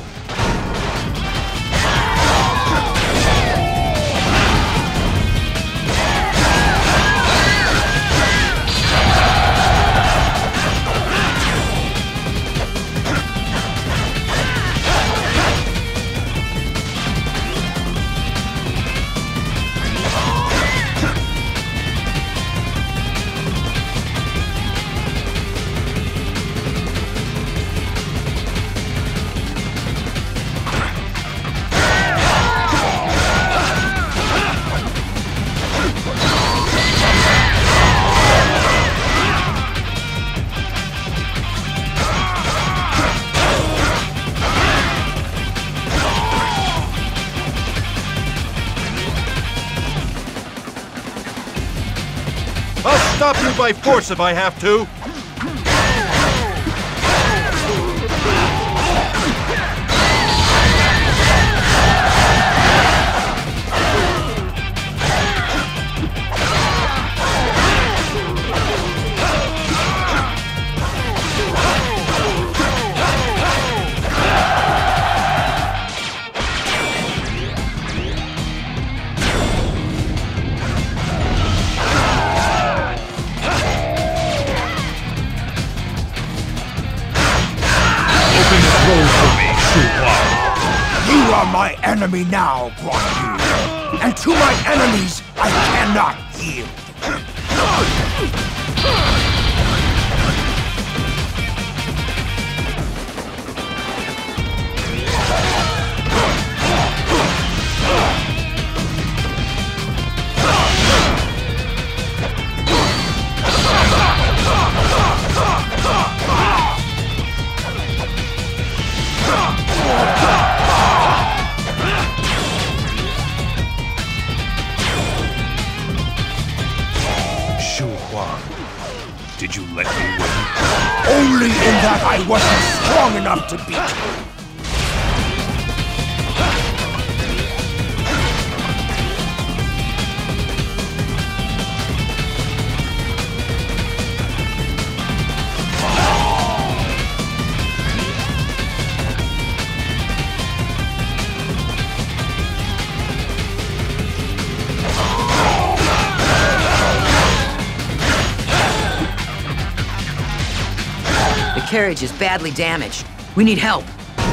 I'll stop you by force if I have to. You are my enemy now, Guan Yu. And to my enemies, I cannot yield. that I wasn't strong enough to beat you. The carriage is badly damaged. We need help.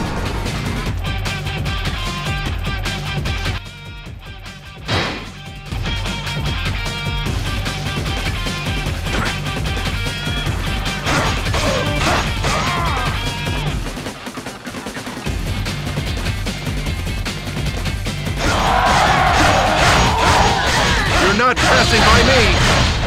You're not passing by me!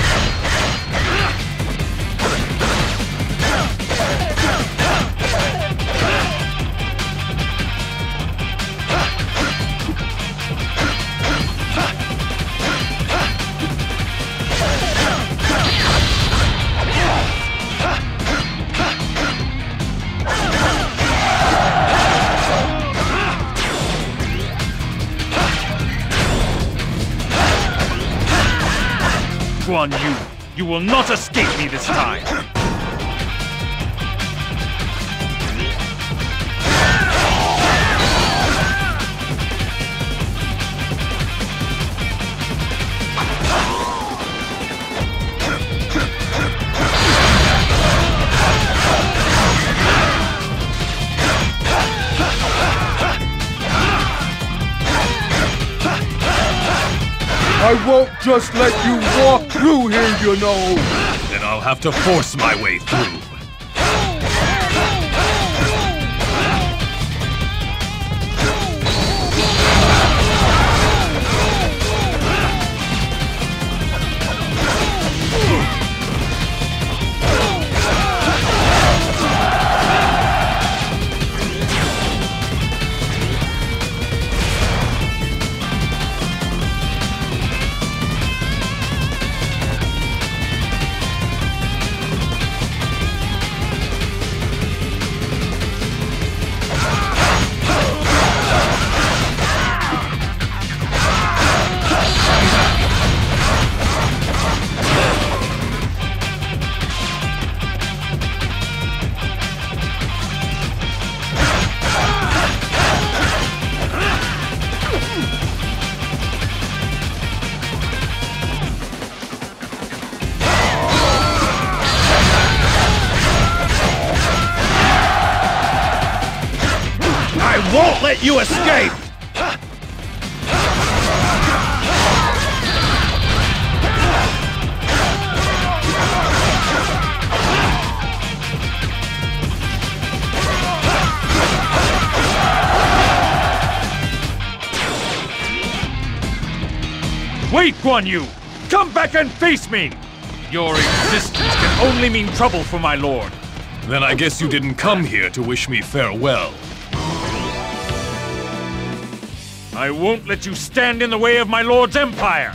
Guan Yu, you will not escape me this time! I won't just let you walk through here, you know! Then I'll have to force my way through. Won't let you escape! Wait, Guan Yu! Come back and face me! Your existence can only mean trouble for my lord. Then I guess you didn't come here to wish me farewell. I won't let you stand in the way of my lord's empire!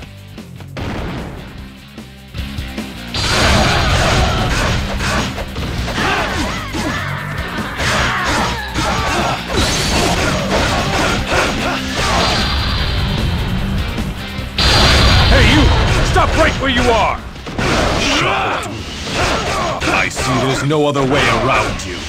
Hey, you! Stop right where you are! Shut. I see there's no other way around you.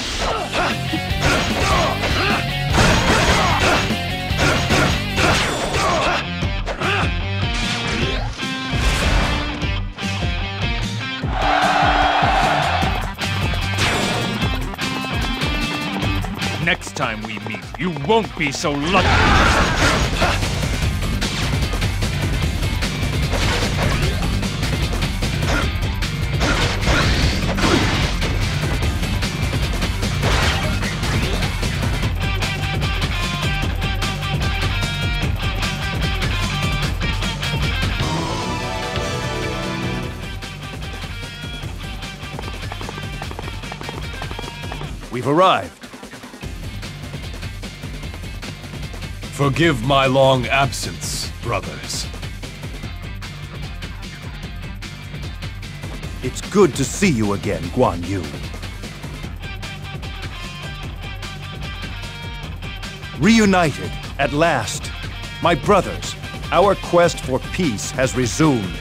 Next time we meet, you won't be so lucky! We've arrived. Forgive my long absence, brothers. It's good to see you again, Guan Yu. Reunited, at last. My brothers, our quest for peace has resumed.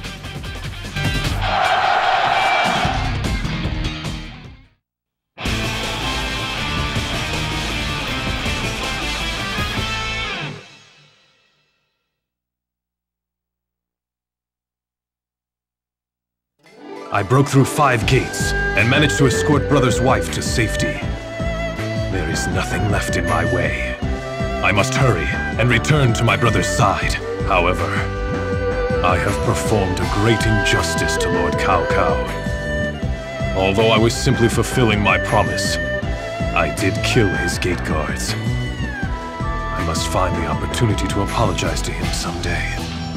I broke through five gates and managed to escort Brother's wife to safety. There is nothing left in my way. I must hurry and return to my brother's side. However, I have performed a great injustice to Lord Cao Cao. Although I was simply fulfilling my promise, I did kill his gate guards. I must find the opportunity to apologize to him someday.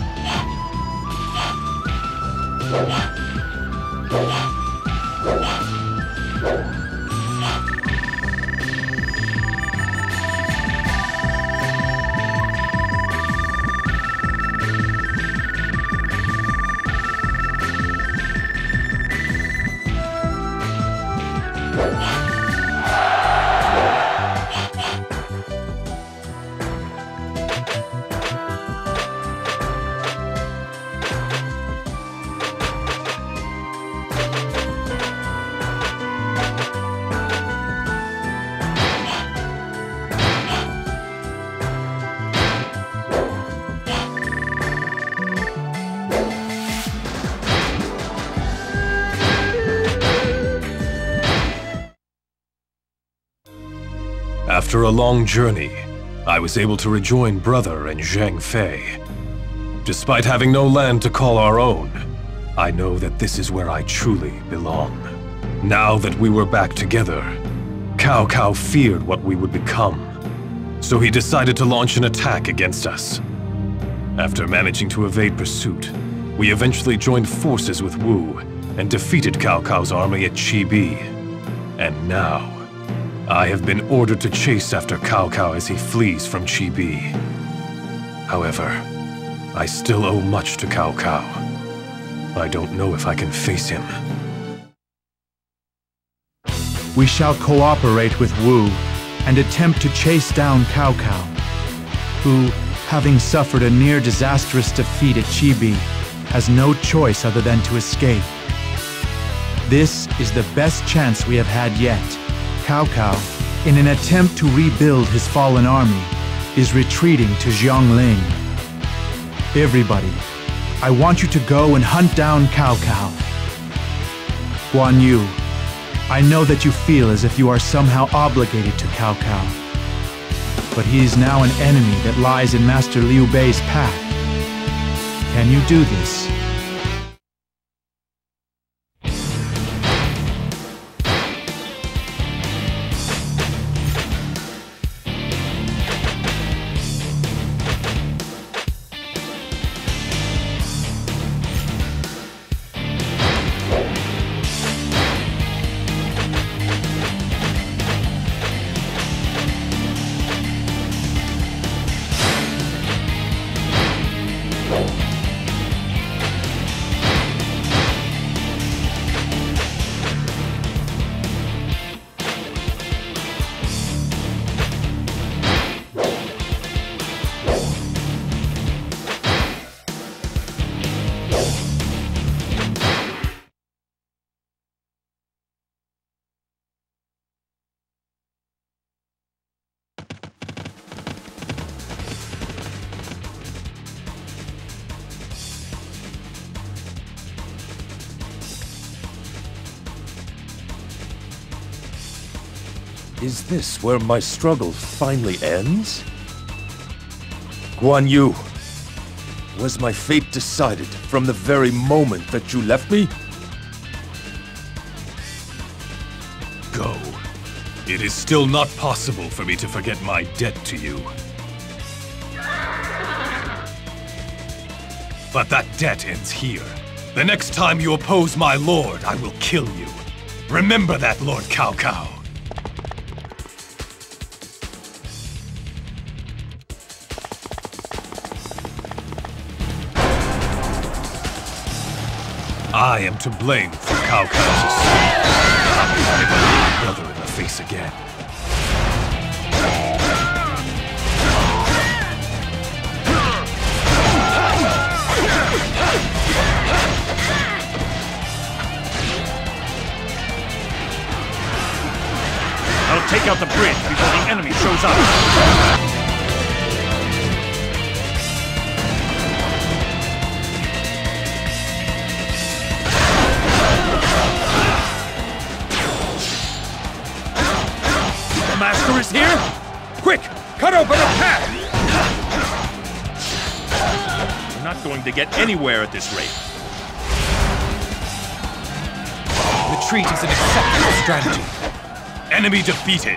After a long journey, I was able to rejoin Brother and Zhang Fei. Despite having no land to call our own, I know that this is where I truly belong. Now that we were back together, Cao Cao feared what we would become, so he decided to launch an attack against us. After managing to evade pursuit, we eventually joined forces with Wu and defeated Cao Cao's army at Chibi. And now, I have been ordered to chase after Cao Cao as he flees from Chibi. However, I still owe much to Cao Cao. I don't know if I can face him. We shall cooperate with Wu and attempt to chase down Cao Cao, who, having suffered a near disastrous defeat at Chibi, has no choice other than to escape. This is the best chance we have had yet. Cao Cao, in an attempt to rebuild his fallen army, is retreating to Jiangling. Everybody, I want you to go and hunt down Cao Cao. Guan Yu, I know that you feel as if you are somehow obligated to Cao Cao, but he is now an enemy that lies in Master Liu Bei's path. Can you do this? Is this where my struggle finally ends? Guan Yu, was my fate decided from the very moment that you left me? Go. It is still not possible for me to forget my debt to you. But that debt ends here. The next time you oppose my lord, I will kill you. Remember that, Lord Cao Cao. I am to blame for Cao Cao's escape. I will never look my brother in the face again. take out the bridge before the enemy shows up. The Master is here? Quick! Cut open a path! We're not going to get anywhere at this rate. Retreat is an acceptable strategy. Enemy defeated.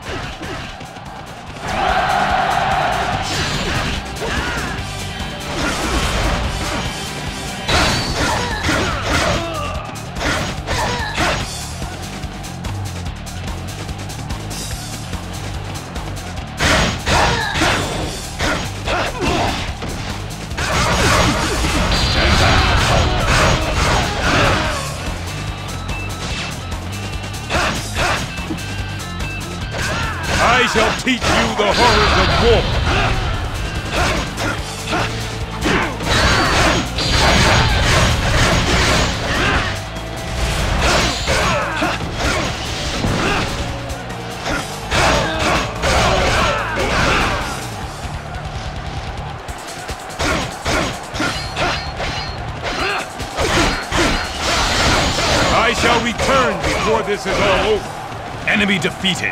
I shall teach you the horrors of war! I shall return before this is all over. Enemy defeated.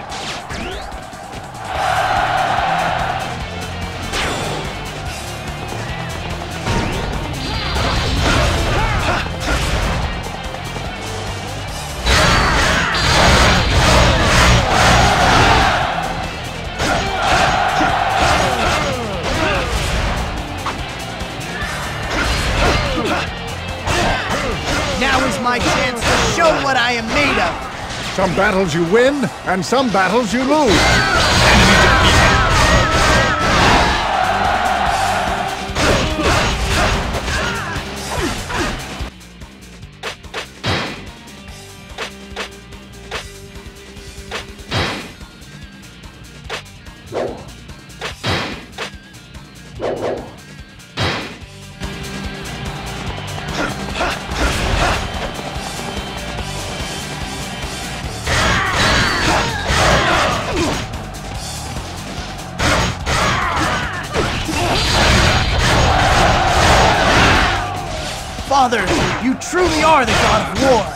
Now is my chance to show what I am made of! Some battles you win, and some battles you lose. Enemy defeated. Father, you truly are the god of war!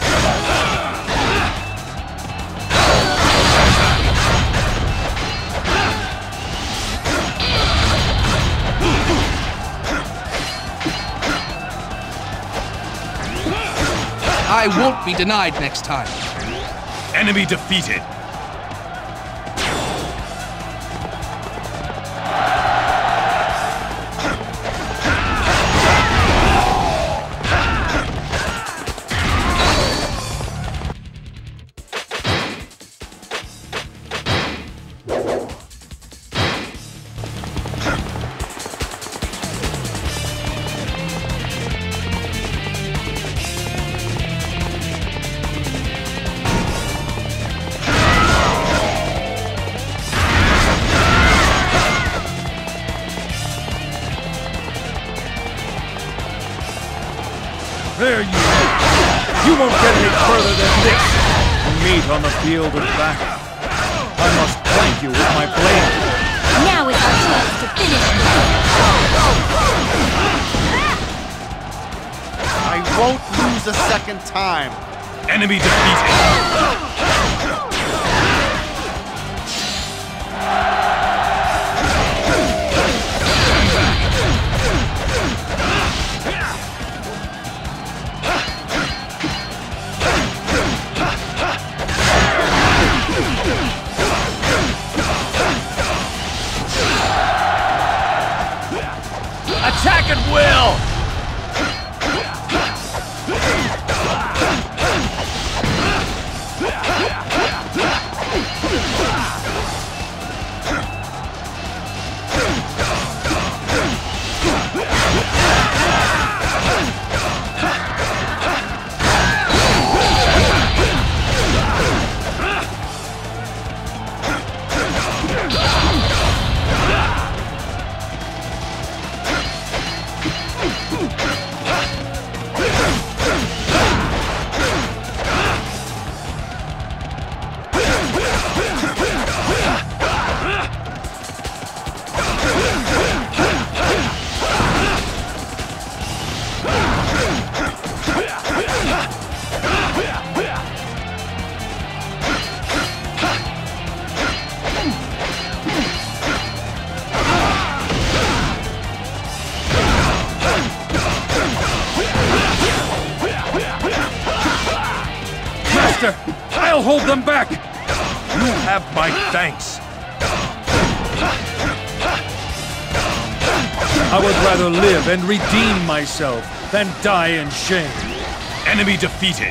I won't be denied next time. Enemy defeated. There you are! You won't get any further than this! To meet on the field of battle. I must flank you with my blade. Now is our chance to finish this. I won't lose a second time. Enemy defeated. Attack at will! hold them back! You have my thanks. I would rather live and redeem myself than die in shame. Enemy defeated.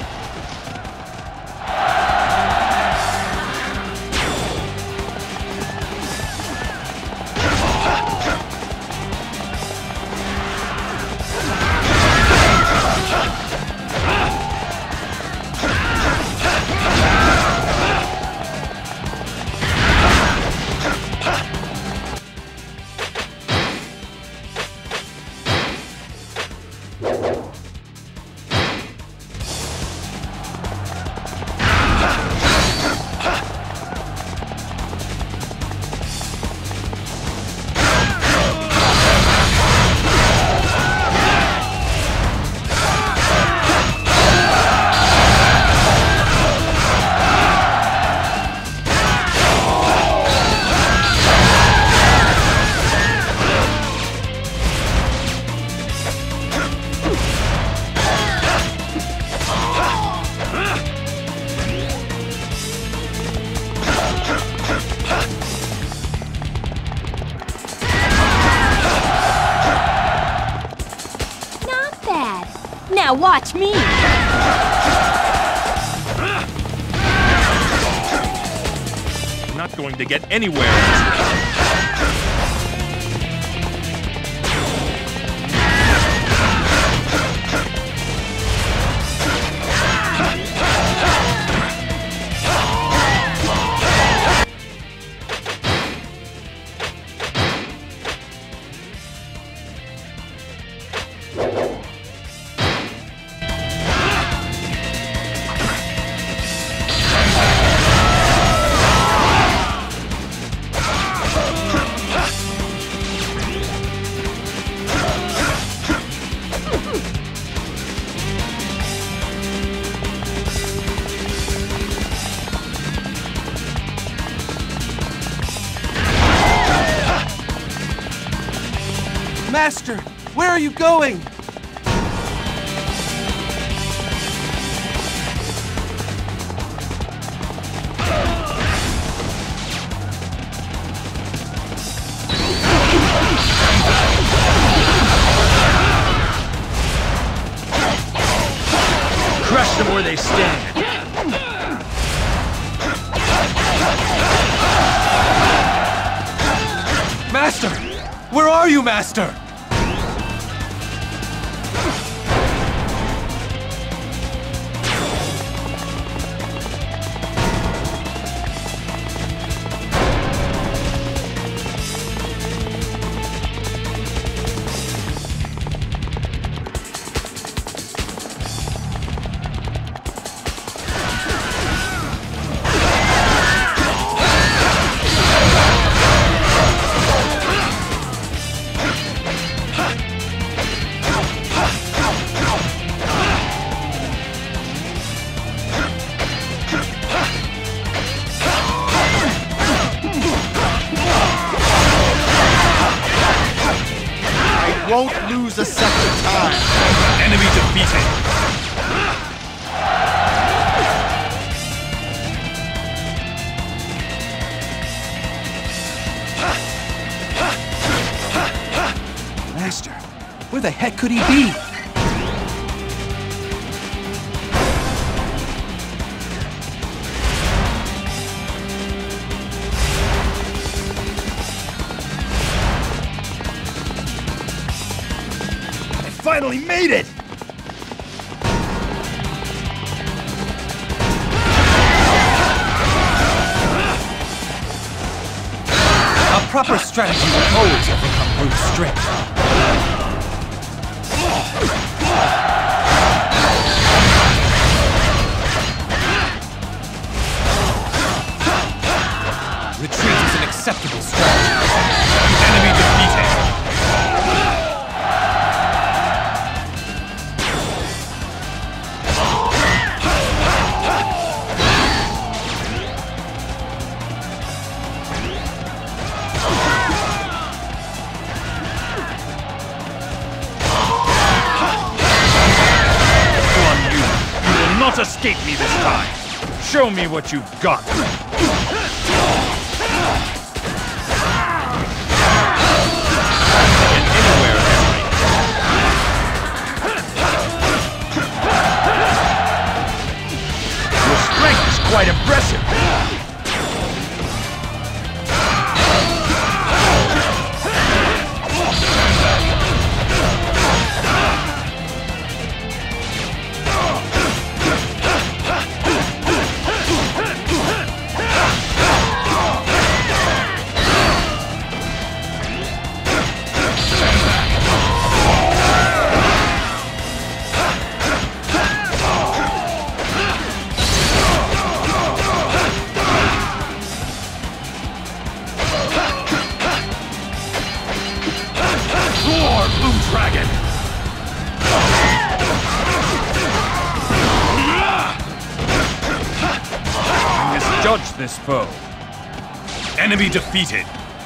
Now watch me! I'm not going to get anywhere. Master, where are you going? Crush them where they stand. Master! Where are you, Master? Won't lose a second time. Enemy defeated. Master, where the heck could he be? Finally made it! A proper strategy will always overcome brute strength. Retreat is an acceptable strategy. Enemy defeated. Not escape me this time! Show me what you've got. Quite impressive. Judge this foe. Enemy defeated.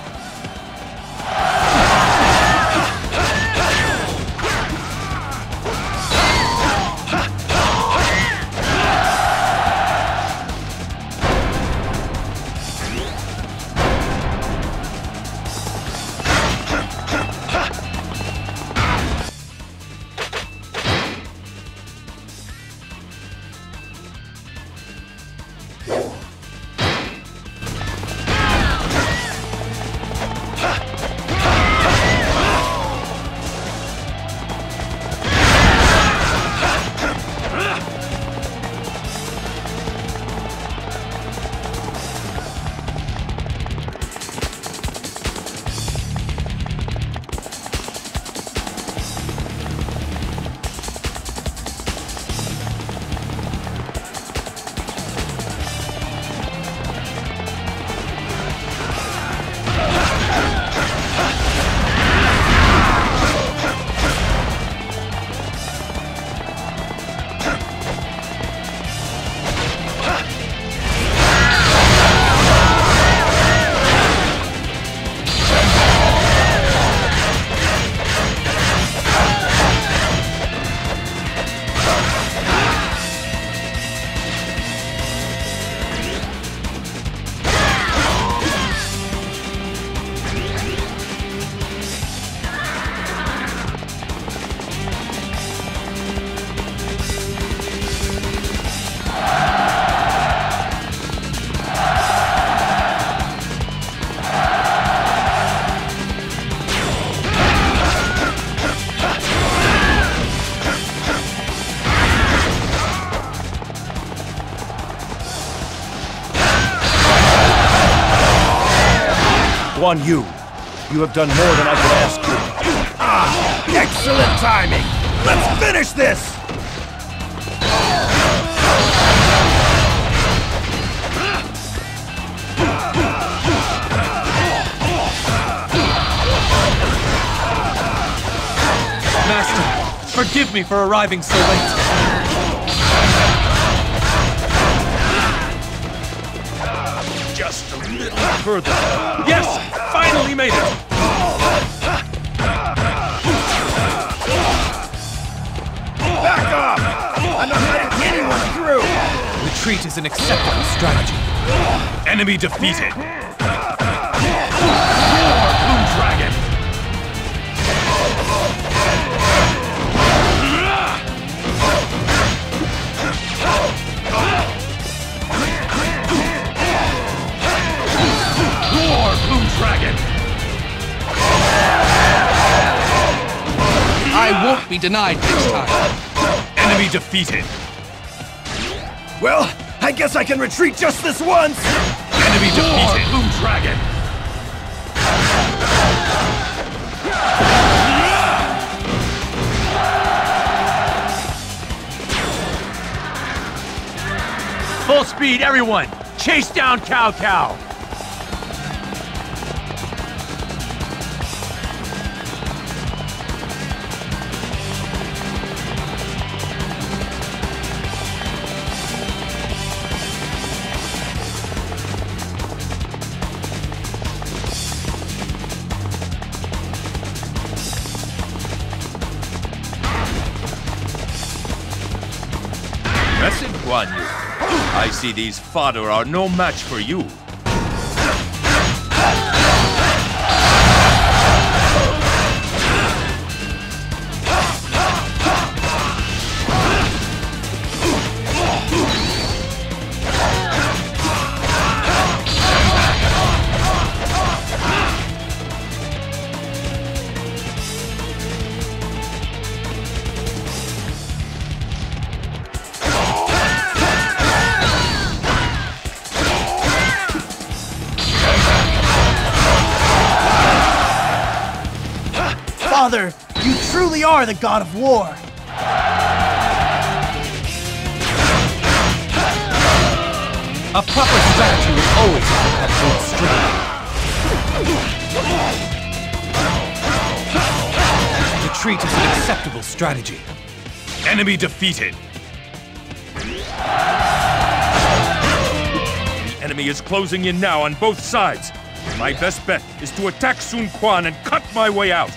On you. You have done more than I could ask you. Ah! Excellent timing! Let's finish this! Master, forgive me for arriving so late. Just a little further. Yes! Finally made it! Back up! I'm not letting anyone through! Retreat is an acceptable strategy. Enemy defeated. Blue Dragon! Dragon! I won't be denied this time. Enemy defeated. Well, I guess I can retreat just this once! Enemy defeated. Blue Dragon! Full speed, everyone! Chase down Cao Cao! Message Guan Yu. I see these fodder are no match for you. Father, you truly are the god of war. A proper strategy will always have full strength. Retreat is an acceptable strategy. Enemy defeated. The enemy is closing in now on both sides. My best bet is to attack Sun Quan and cut my way out.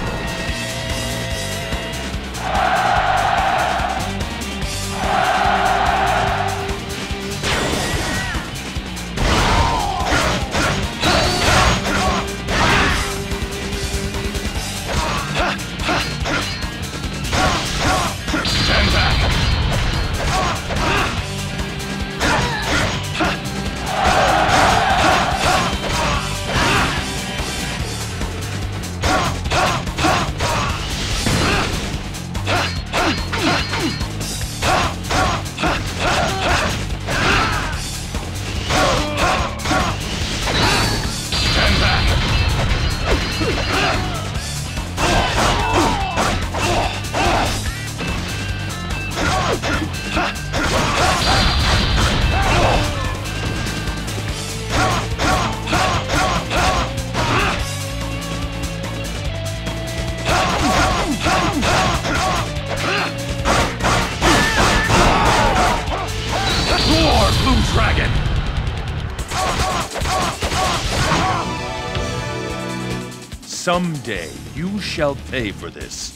Someday, you shall pay for this.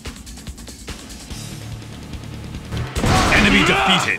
Enemy defeated!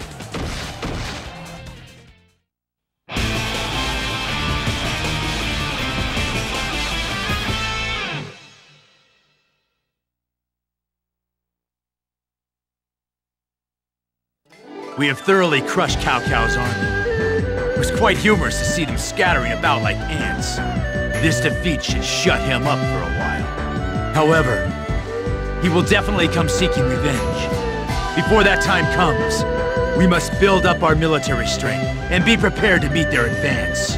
We have thoroughly crushed Cao Cao's army. It was quite humorous to see them scattering about like ants. This defeat should shut him up for a while. However, he will definitely come seeking revenge. Before that time comes, we must build up our military strength and be prepared to meet their advance.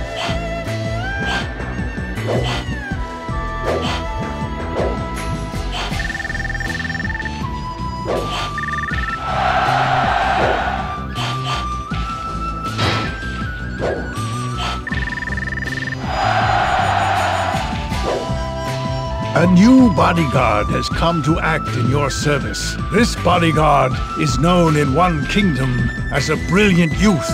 A new bodyguard has come to act in your service. This bodyguard is known in one kingdom as a brilliant youth.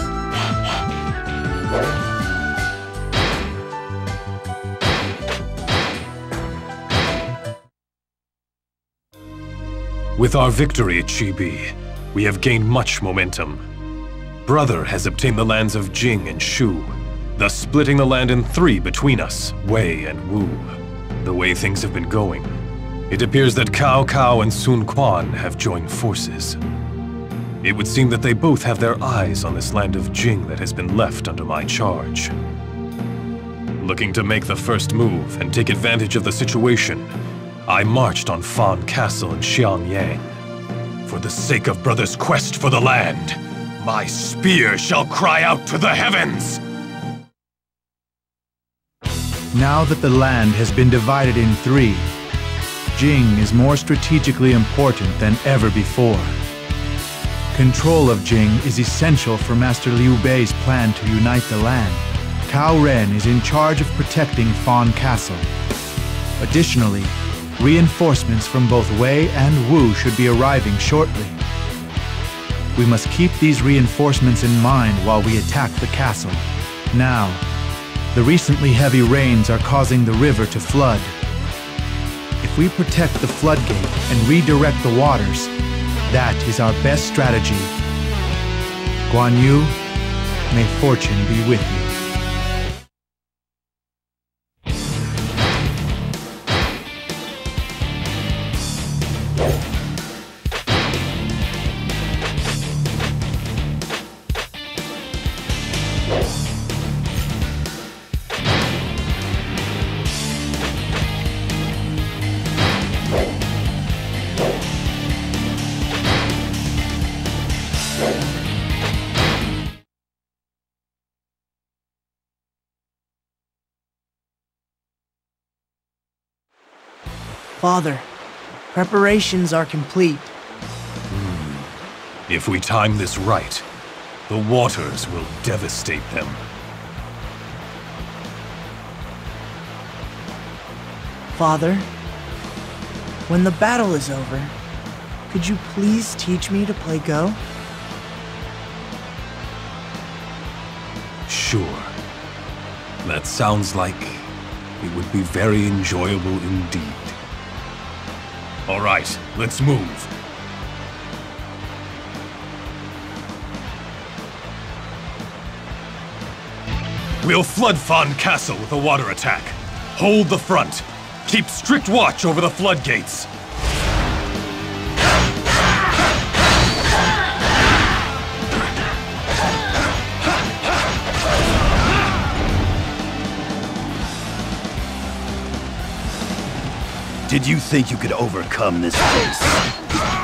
With our victory at Chibi, we have gained much momentum. Brother has obtained the lands of Jing and Shu, thus splitting the land in three between us, Wei and Wu. The way things have been going, it appears that Cao Cao and Sun Quan have joined forces. It would seem that they both have their eyes on this land of Jing that has been left under my charge. Looking to make the first move and take advantage of the situation, I marched on Fan Castle in Xiangyang. For the sake of Brother's quest for the land, my spear shall cry out to the heavens! Now that the land has been divided in three, Jing is more strategically important than ever before. Control of Jing is essential for Master Liu Bei's plan to unite the land. Cao Ren is in charge of protecting Fan Castle. Additionally, reinforcements from both Wei and Wu should be arriving shortly. We must keep these reinforcements in mind while we attack the castle. Now, the recently heavy rains are causing the river to flood. If we protect the floodgate and redirect the waters, that is our best strategy. Guan Yu, May fortune be with you. Father, preparations are complete. Hmm. If we time this right, the waters will devastate them. Father, when the battle is over, could you please teach me to play Go? Sure. That sounds like it would be very enjoyable indeed. All right, let's move. We'll flood Fawn Castle with a water attack. Hold the front. Keep strict watch over the floodgates. Did you think you could overcome this face?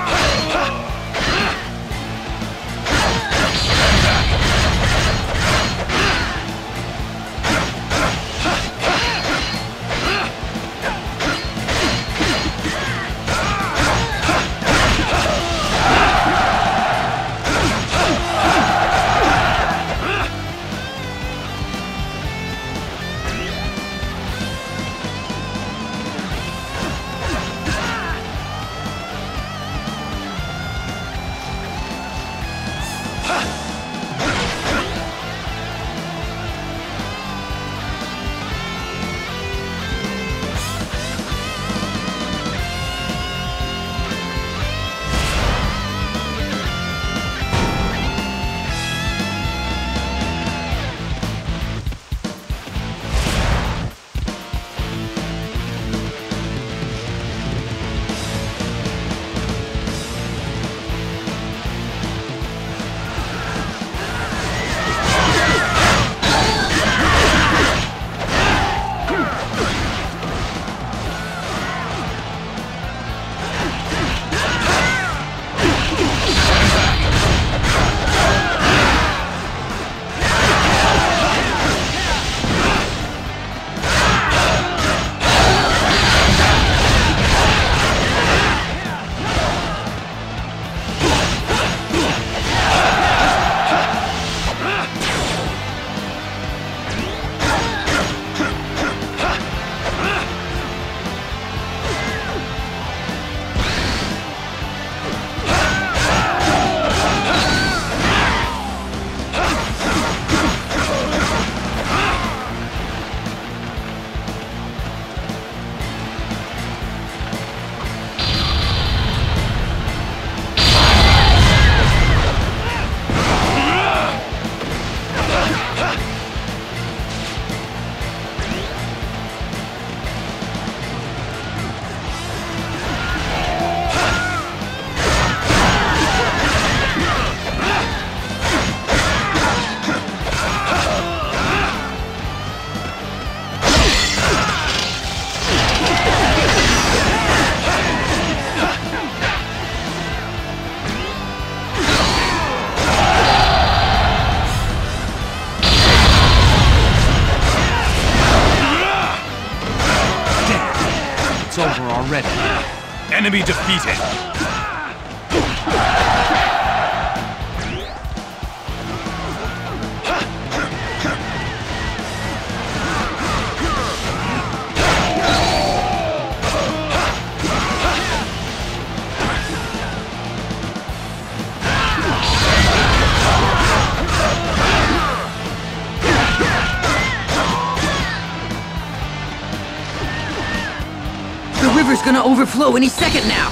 Over already. Enemy defeated. The river's gonna overflow any second now!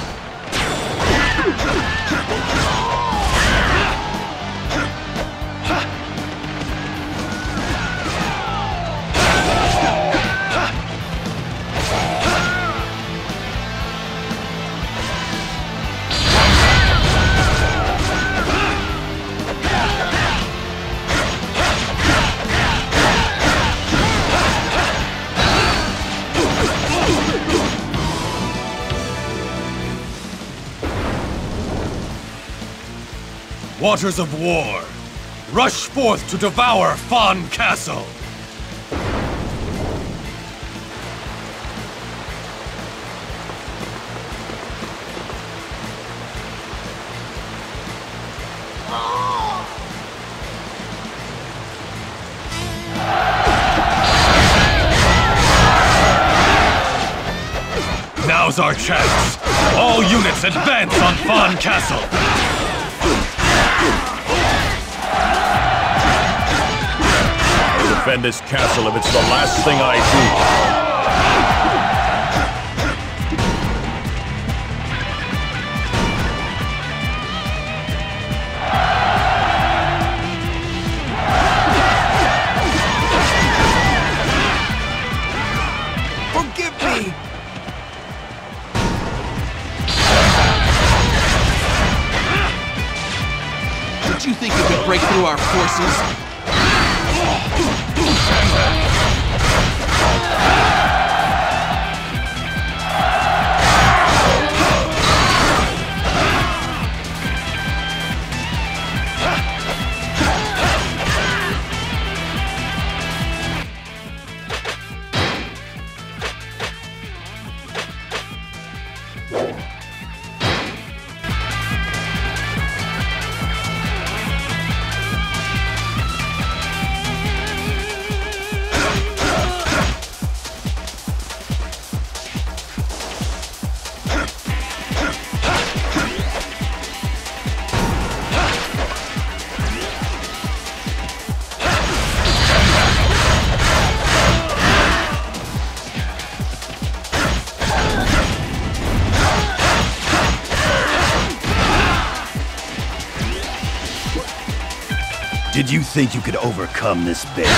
waters of war, rush forth to devour Fawn Castle! Now's our chance! All units advance on Fawn Castle! I'll defend this castle if it's the last thing I do. You think you could break through our forces? Did you think you could overcome this base?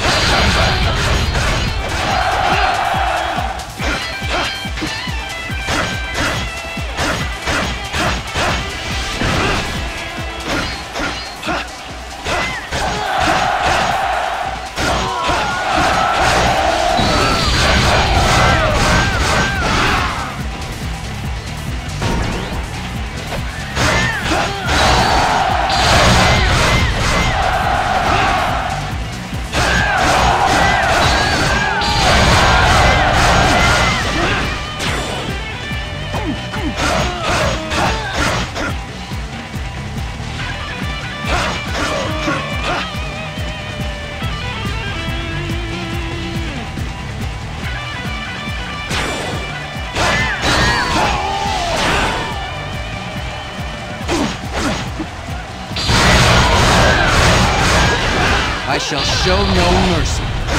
I shall show no mercy.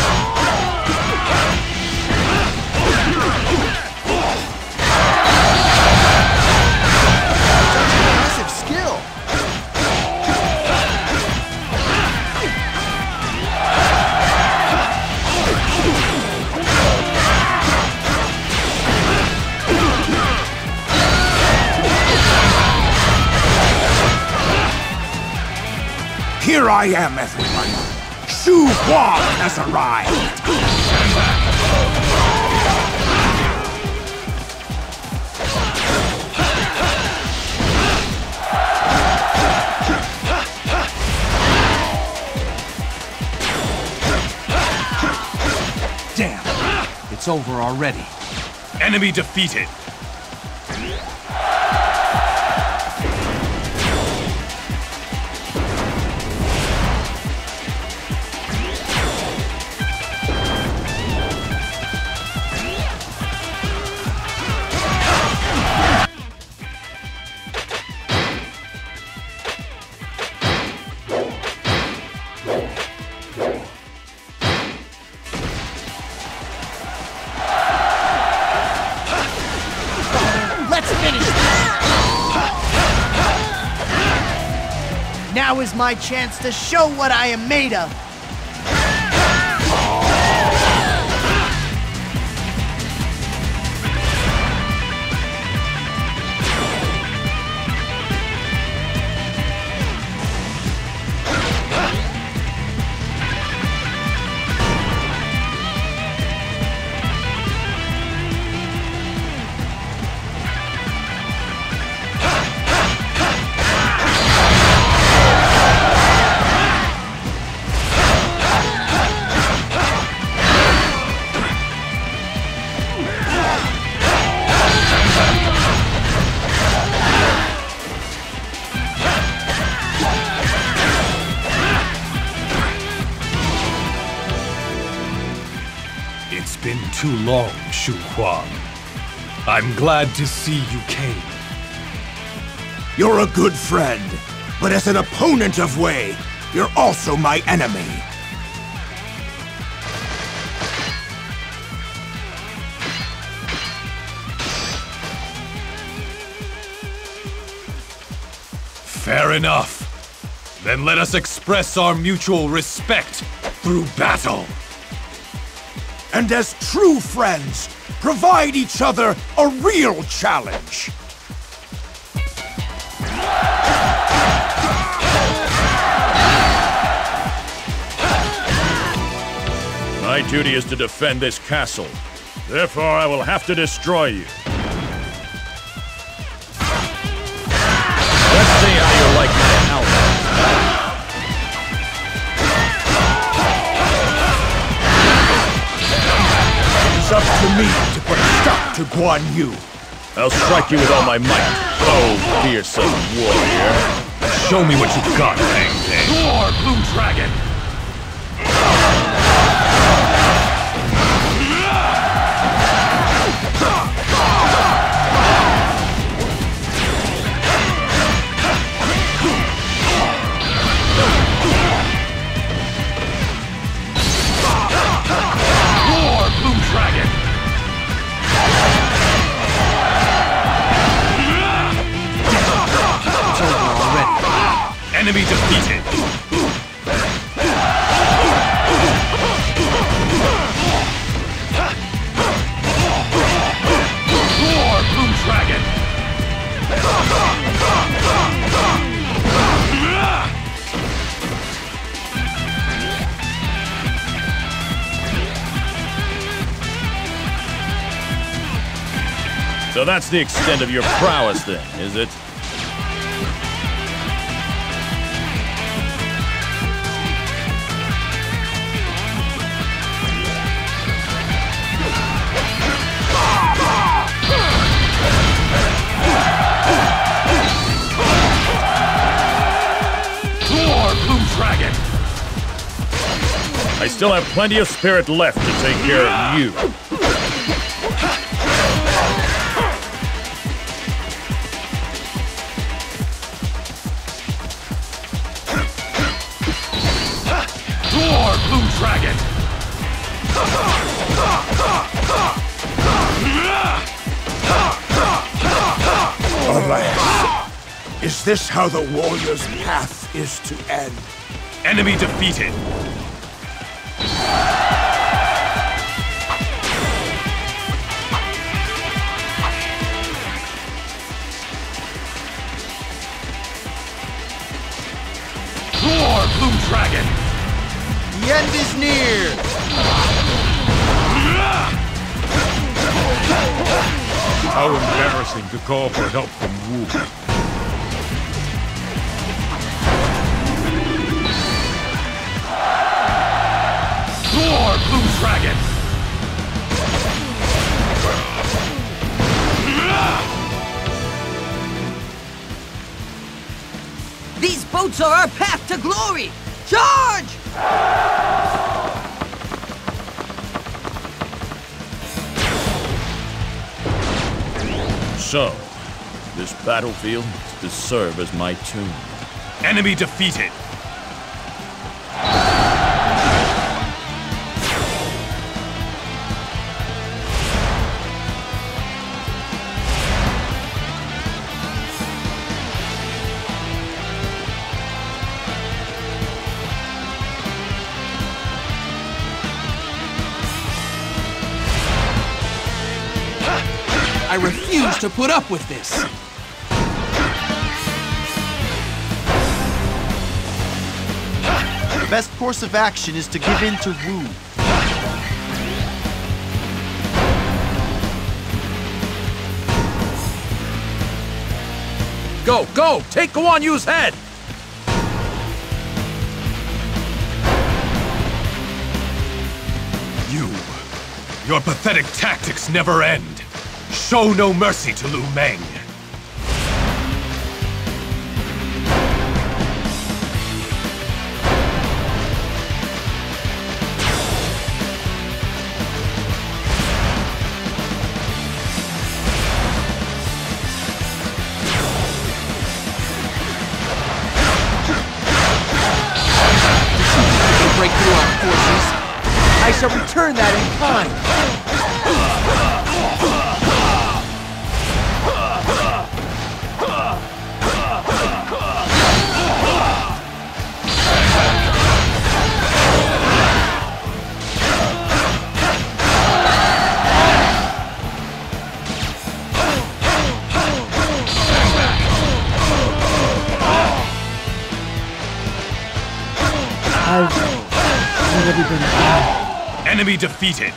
Impressive skill. Here I am, everyone. Shu Huang has arrived! Damn, it's over already. Enemy defeated. Now is my chance to show what I am made of. been too long, Shu Huang. I'm glad to see you came. You're a good friend, but as an opponent of Wei, you're also my enemy. Fair enough. Then let us express our mutual respect through battle. And as true friends, provide each other a real challenge. My duty is to defend this castle. Therefore, I will have to destroy you. Let's see how you like my outfit. It's up to me to put a stop to Guan Yu. I'll strike you with all my might. Oh, fearsome warrior. Show me what you've got, Fang Fang. Roar, Blue Dragon! Roar, Blue Dragon! It's over already. Enemy defeated. Roar, Blue Dragon! So that's the extent of your prowess then, is it? Dragon! I still have plenty of spirit left to take care of you. Roar, Blue Dragon! Alas, is this how the warrior's path is to end? Enemy defeated. Roar, Blue Dragon! The end is near! How embarrassing to call for help from Wu. Roar, Blue Dragon! These boats are our path to glory! Charge! So, this battlefield is to serve as my tomb. Enemy defeated. I refuse to put up with this. The best course of action is to give in to Wu. Go, go! Take Guan Yu's head! You. Your pathetic tactics never end. Show no mercy to Lu Meng. shall return that in kind. I've already been down. Enemy defeated.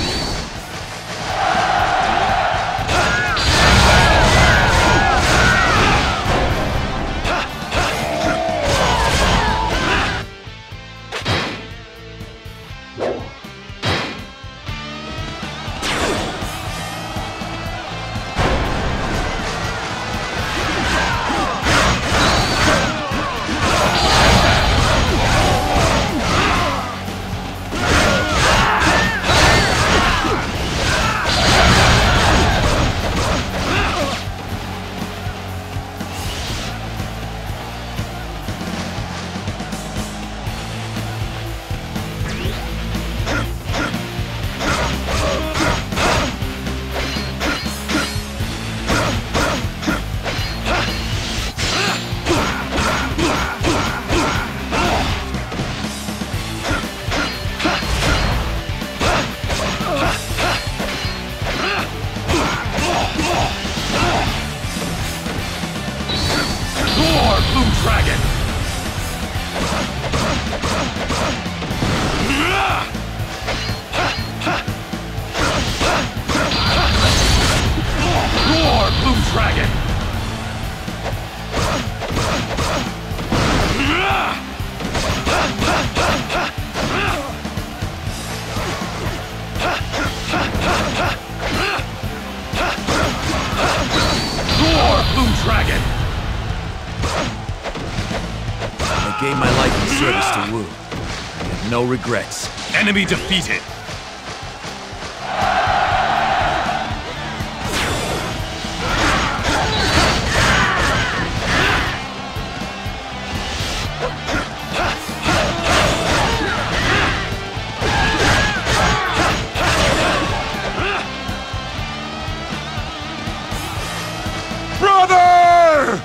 Gave my life in service to Wu. I have no regrets. Enemy defeated. Brother!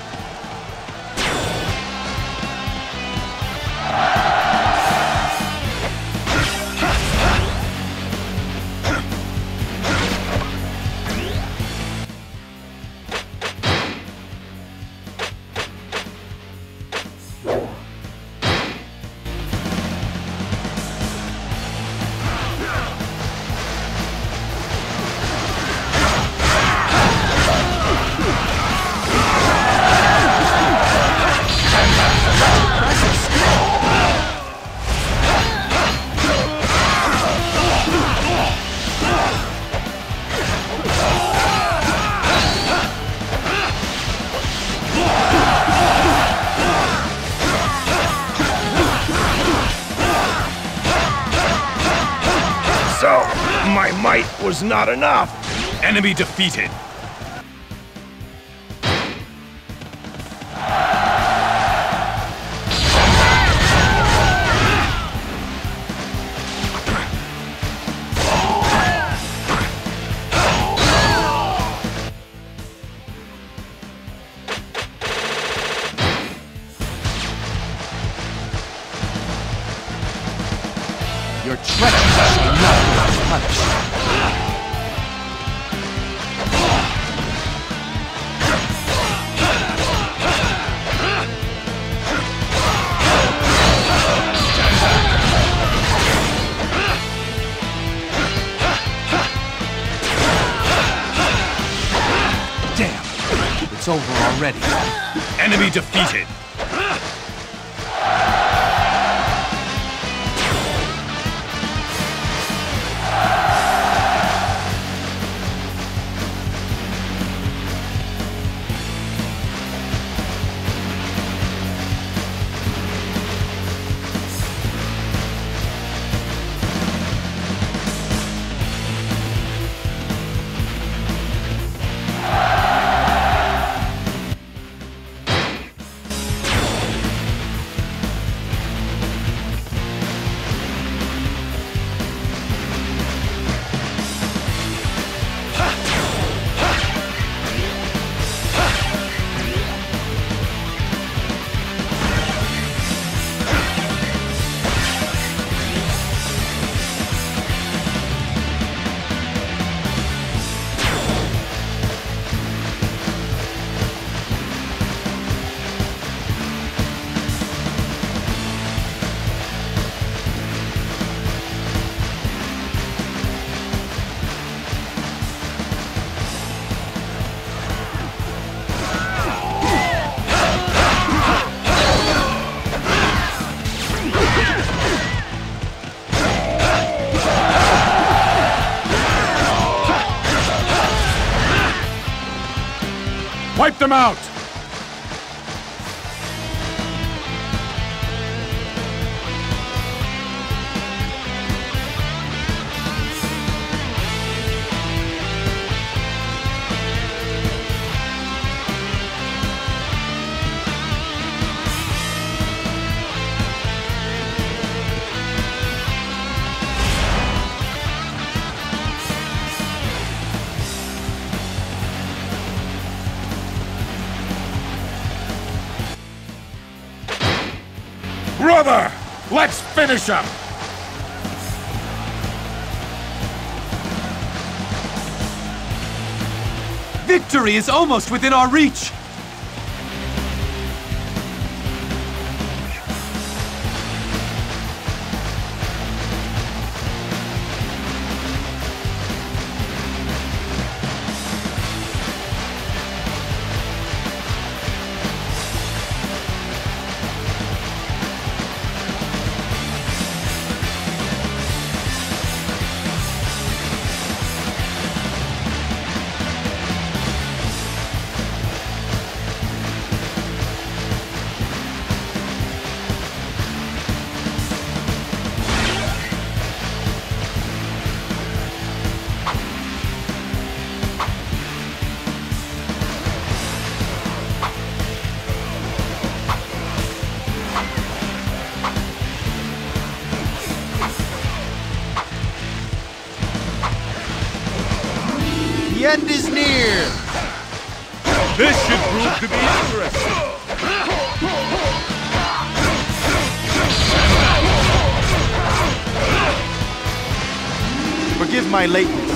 So, my might was not enough. Enemy defeated. Your treachery shall not go unpunished. Damn, it's over already. Enemy defeated. Wipe them out! Brother, let's finish him! Victory is almost within our reach! The end is near! This should prove to be interesting. Forgive my lateness.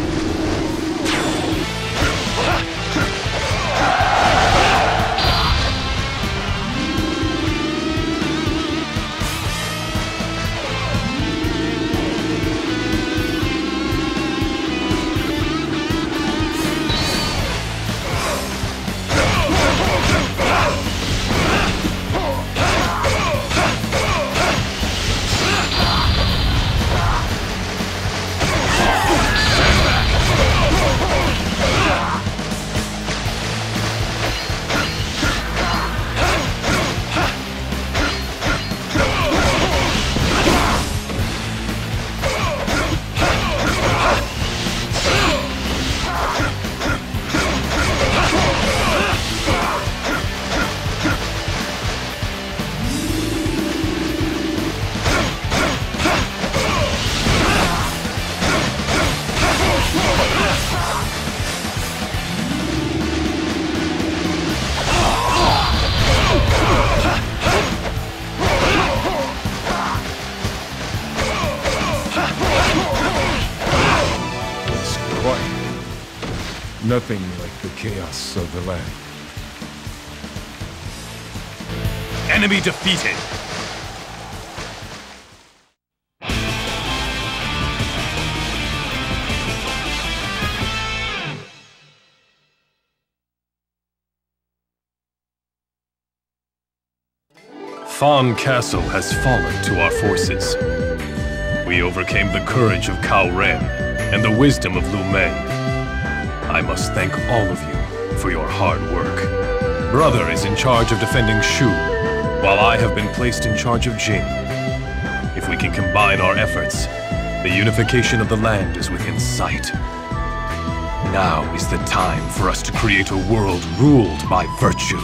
Nothing like the chaos of the land. Enemy defeated! Fawn Castle has fallen to our forces. We overcame the courage of Cao Ren and the wisdom of Lu Meng. I must thank all of you for your hard work. Brother is in charge of defending Shu, while I have been placed in charge of Jing. If we can combine our efforts, the unification of the land is within sight. Now is the time for us to create a world ruled by virtue.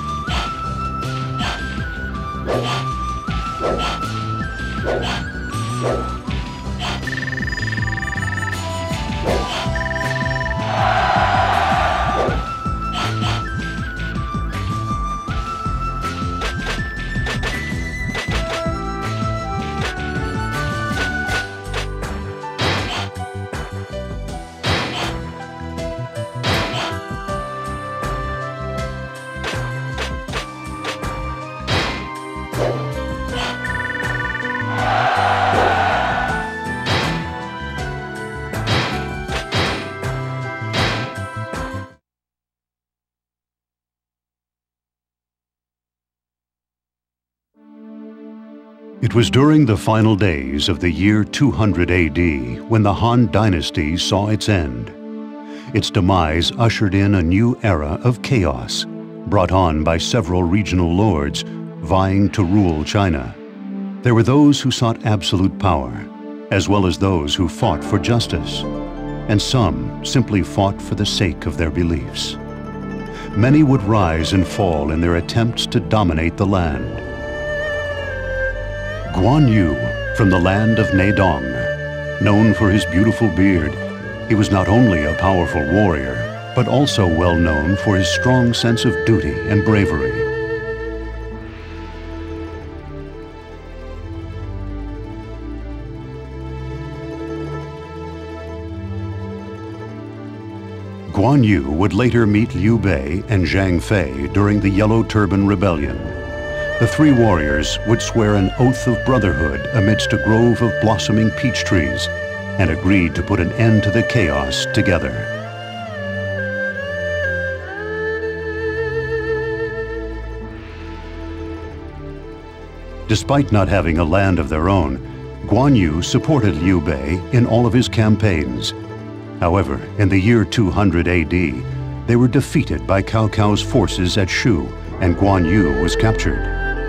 It was during the final days of the year two hundred A D when the Han Dynasty saw its end. its demise ushered in a new era of chaos, brought on by several regional lords vying to rule China. There were those who sought absolute power, as well as those who fought for justice, and some simply fought for the sake of their beliefs. Many would rise and fall in their attempts to dominate the land. Guan Yu, from the land of Neidong, known for his beautiful beard, he was not only a powerful warrior, but also well known for his strong sense of duty and bravery. Guan Yu would later meet Liu Bei and Zhang Fei during the Yellow Turban Rebellion. The three warriors would swear an oath of brotherhood amidst a grove of blossoming peach trees and agreed to put an end to the chaos together. Despite not having a land of their own, Guan Yu supported Liu Bei in all of his campaigns. However, in the year two hundred A D, they were defeated by Cao Cao's forces at Shu, and Guan Yu was captured.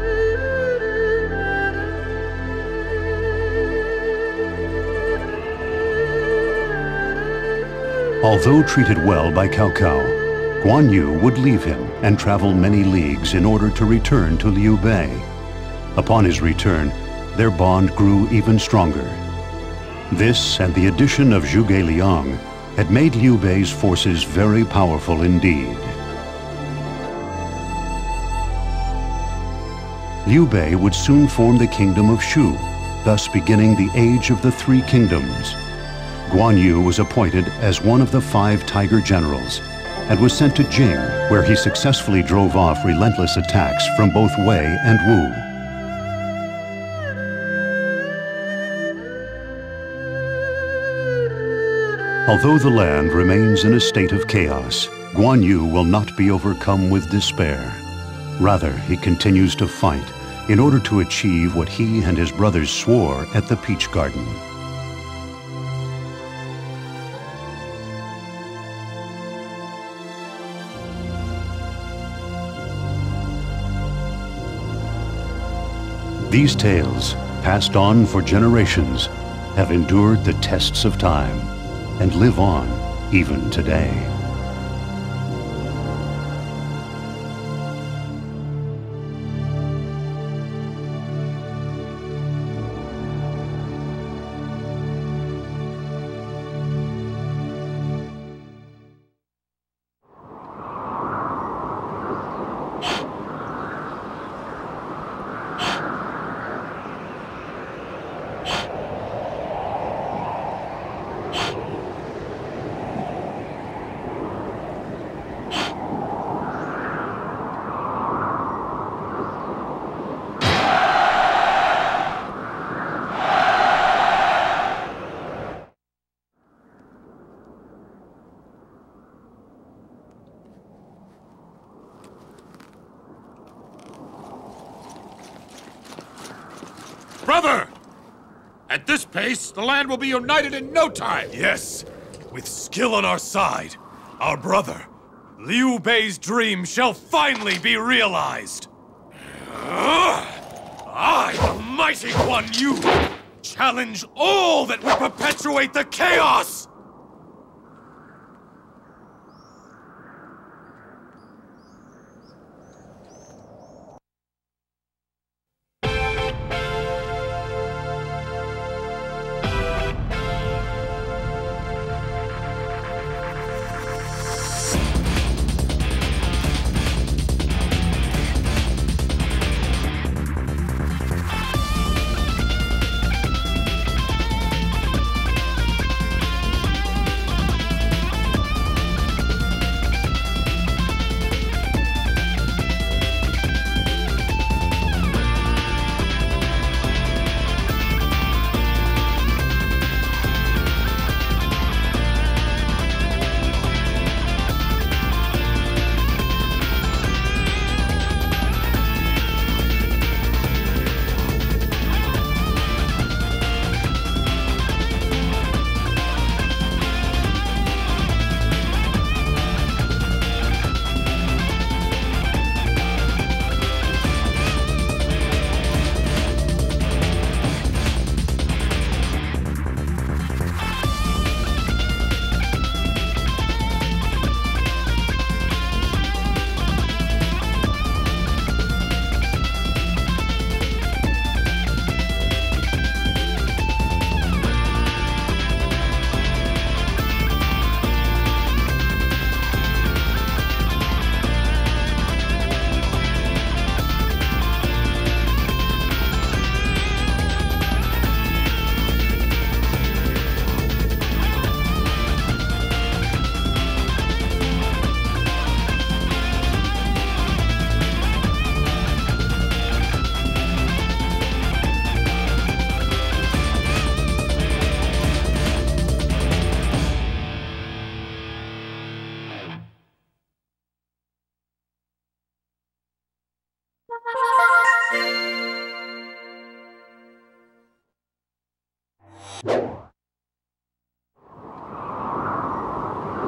Although treated well by Cao Cao, Guan Yu would leave him and travel many leagues in order to return to Liu Bei. Upon his return, their bond grew even stronger. This and the addition of Zhuge Liang had made Liu Bei's forces very powerful indeed. Liu Bei would soon form the kingdom of Shu, thus beginning the Age of the Three Kingdoms. Guan Yu was appointed as one of the five Tiger Generals and was sent to Jing, where he successfully drove off relentless attacks from both Wei and Wu. Although the land remains in a state of chaos, Guan Yu will not be overcome with despair. Rather, he continues to fight in order to achieve what he and his brothers swore at the Peach Garden. These tales, passed on for generations, have endured the tests of time and live on even today. Brother! At this pace, the land will be united in no time! Yes, with skill on our side, our brother, Liu Bei's dream shall finally be realized! I, the mighty Guan Yu, challenge all that would perpetuate the chaos!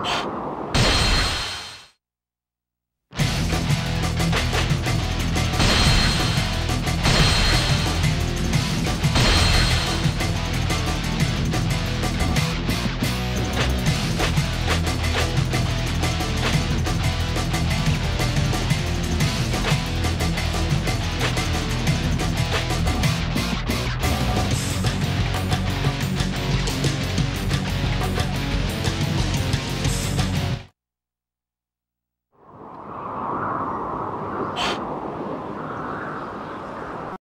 You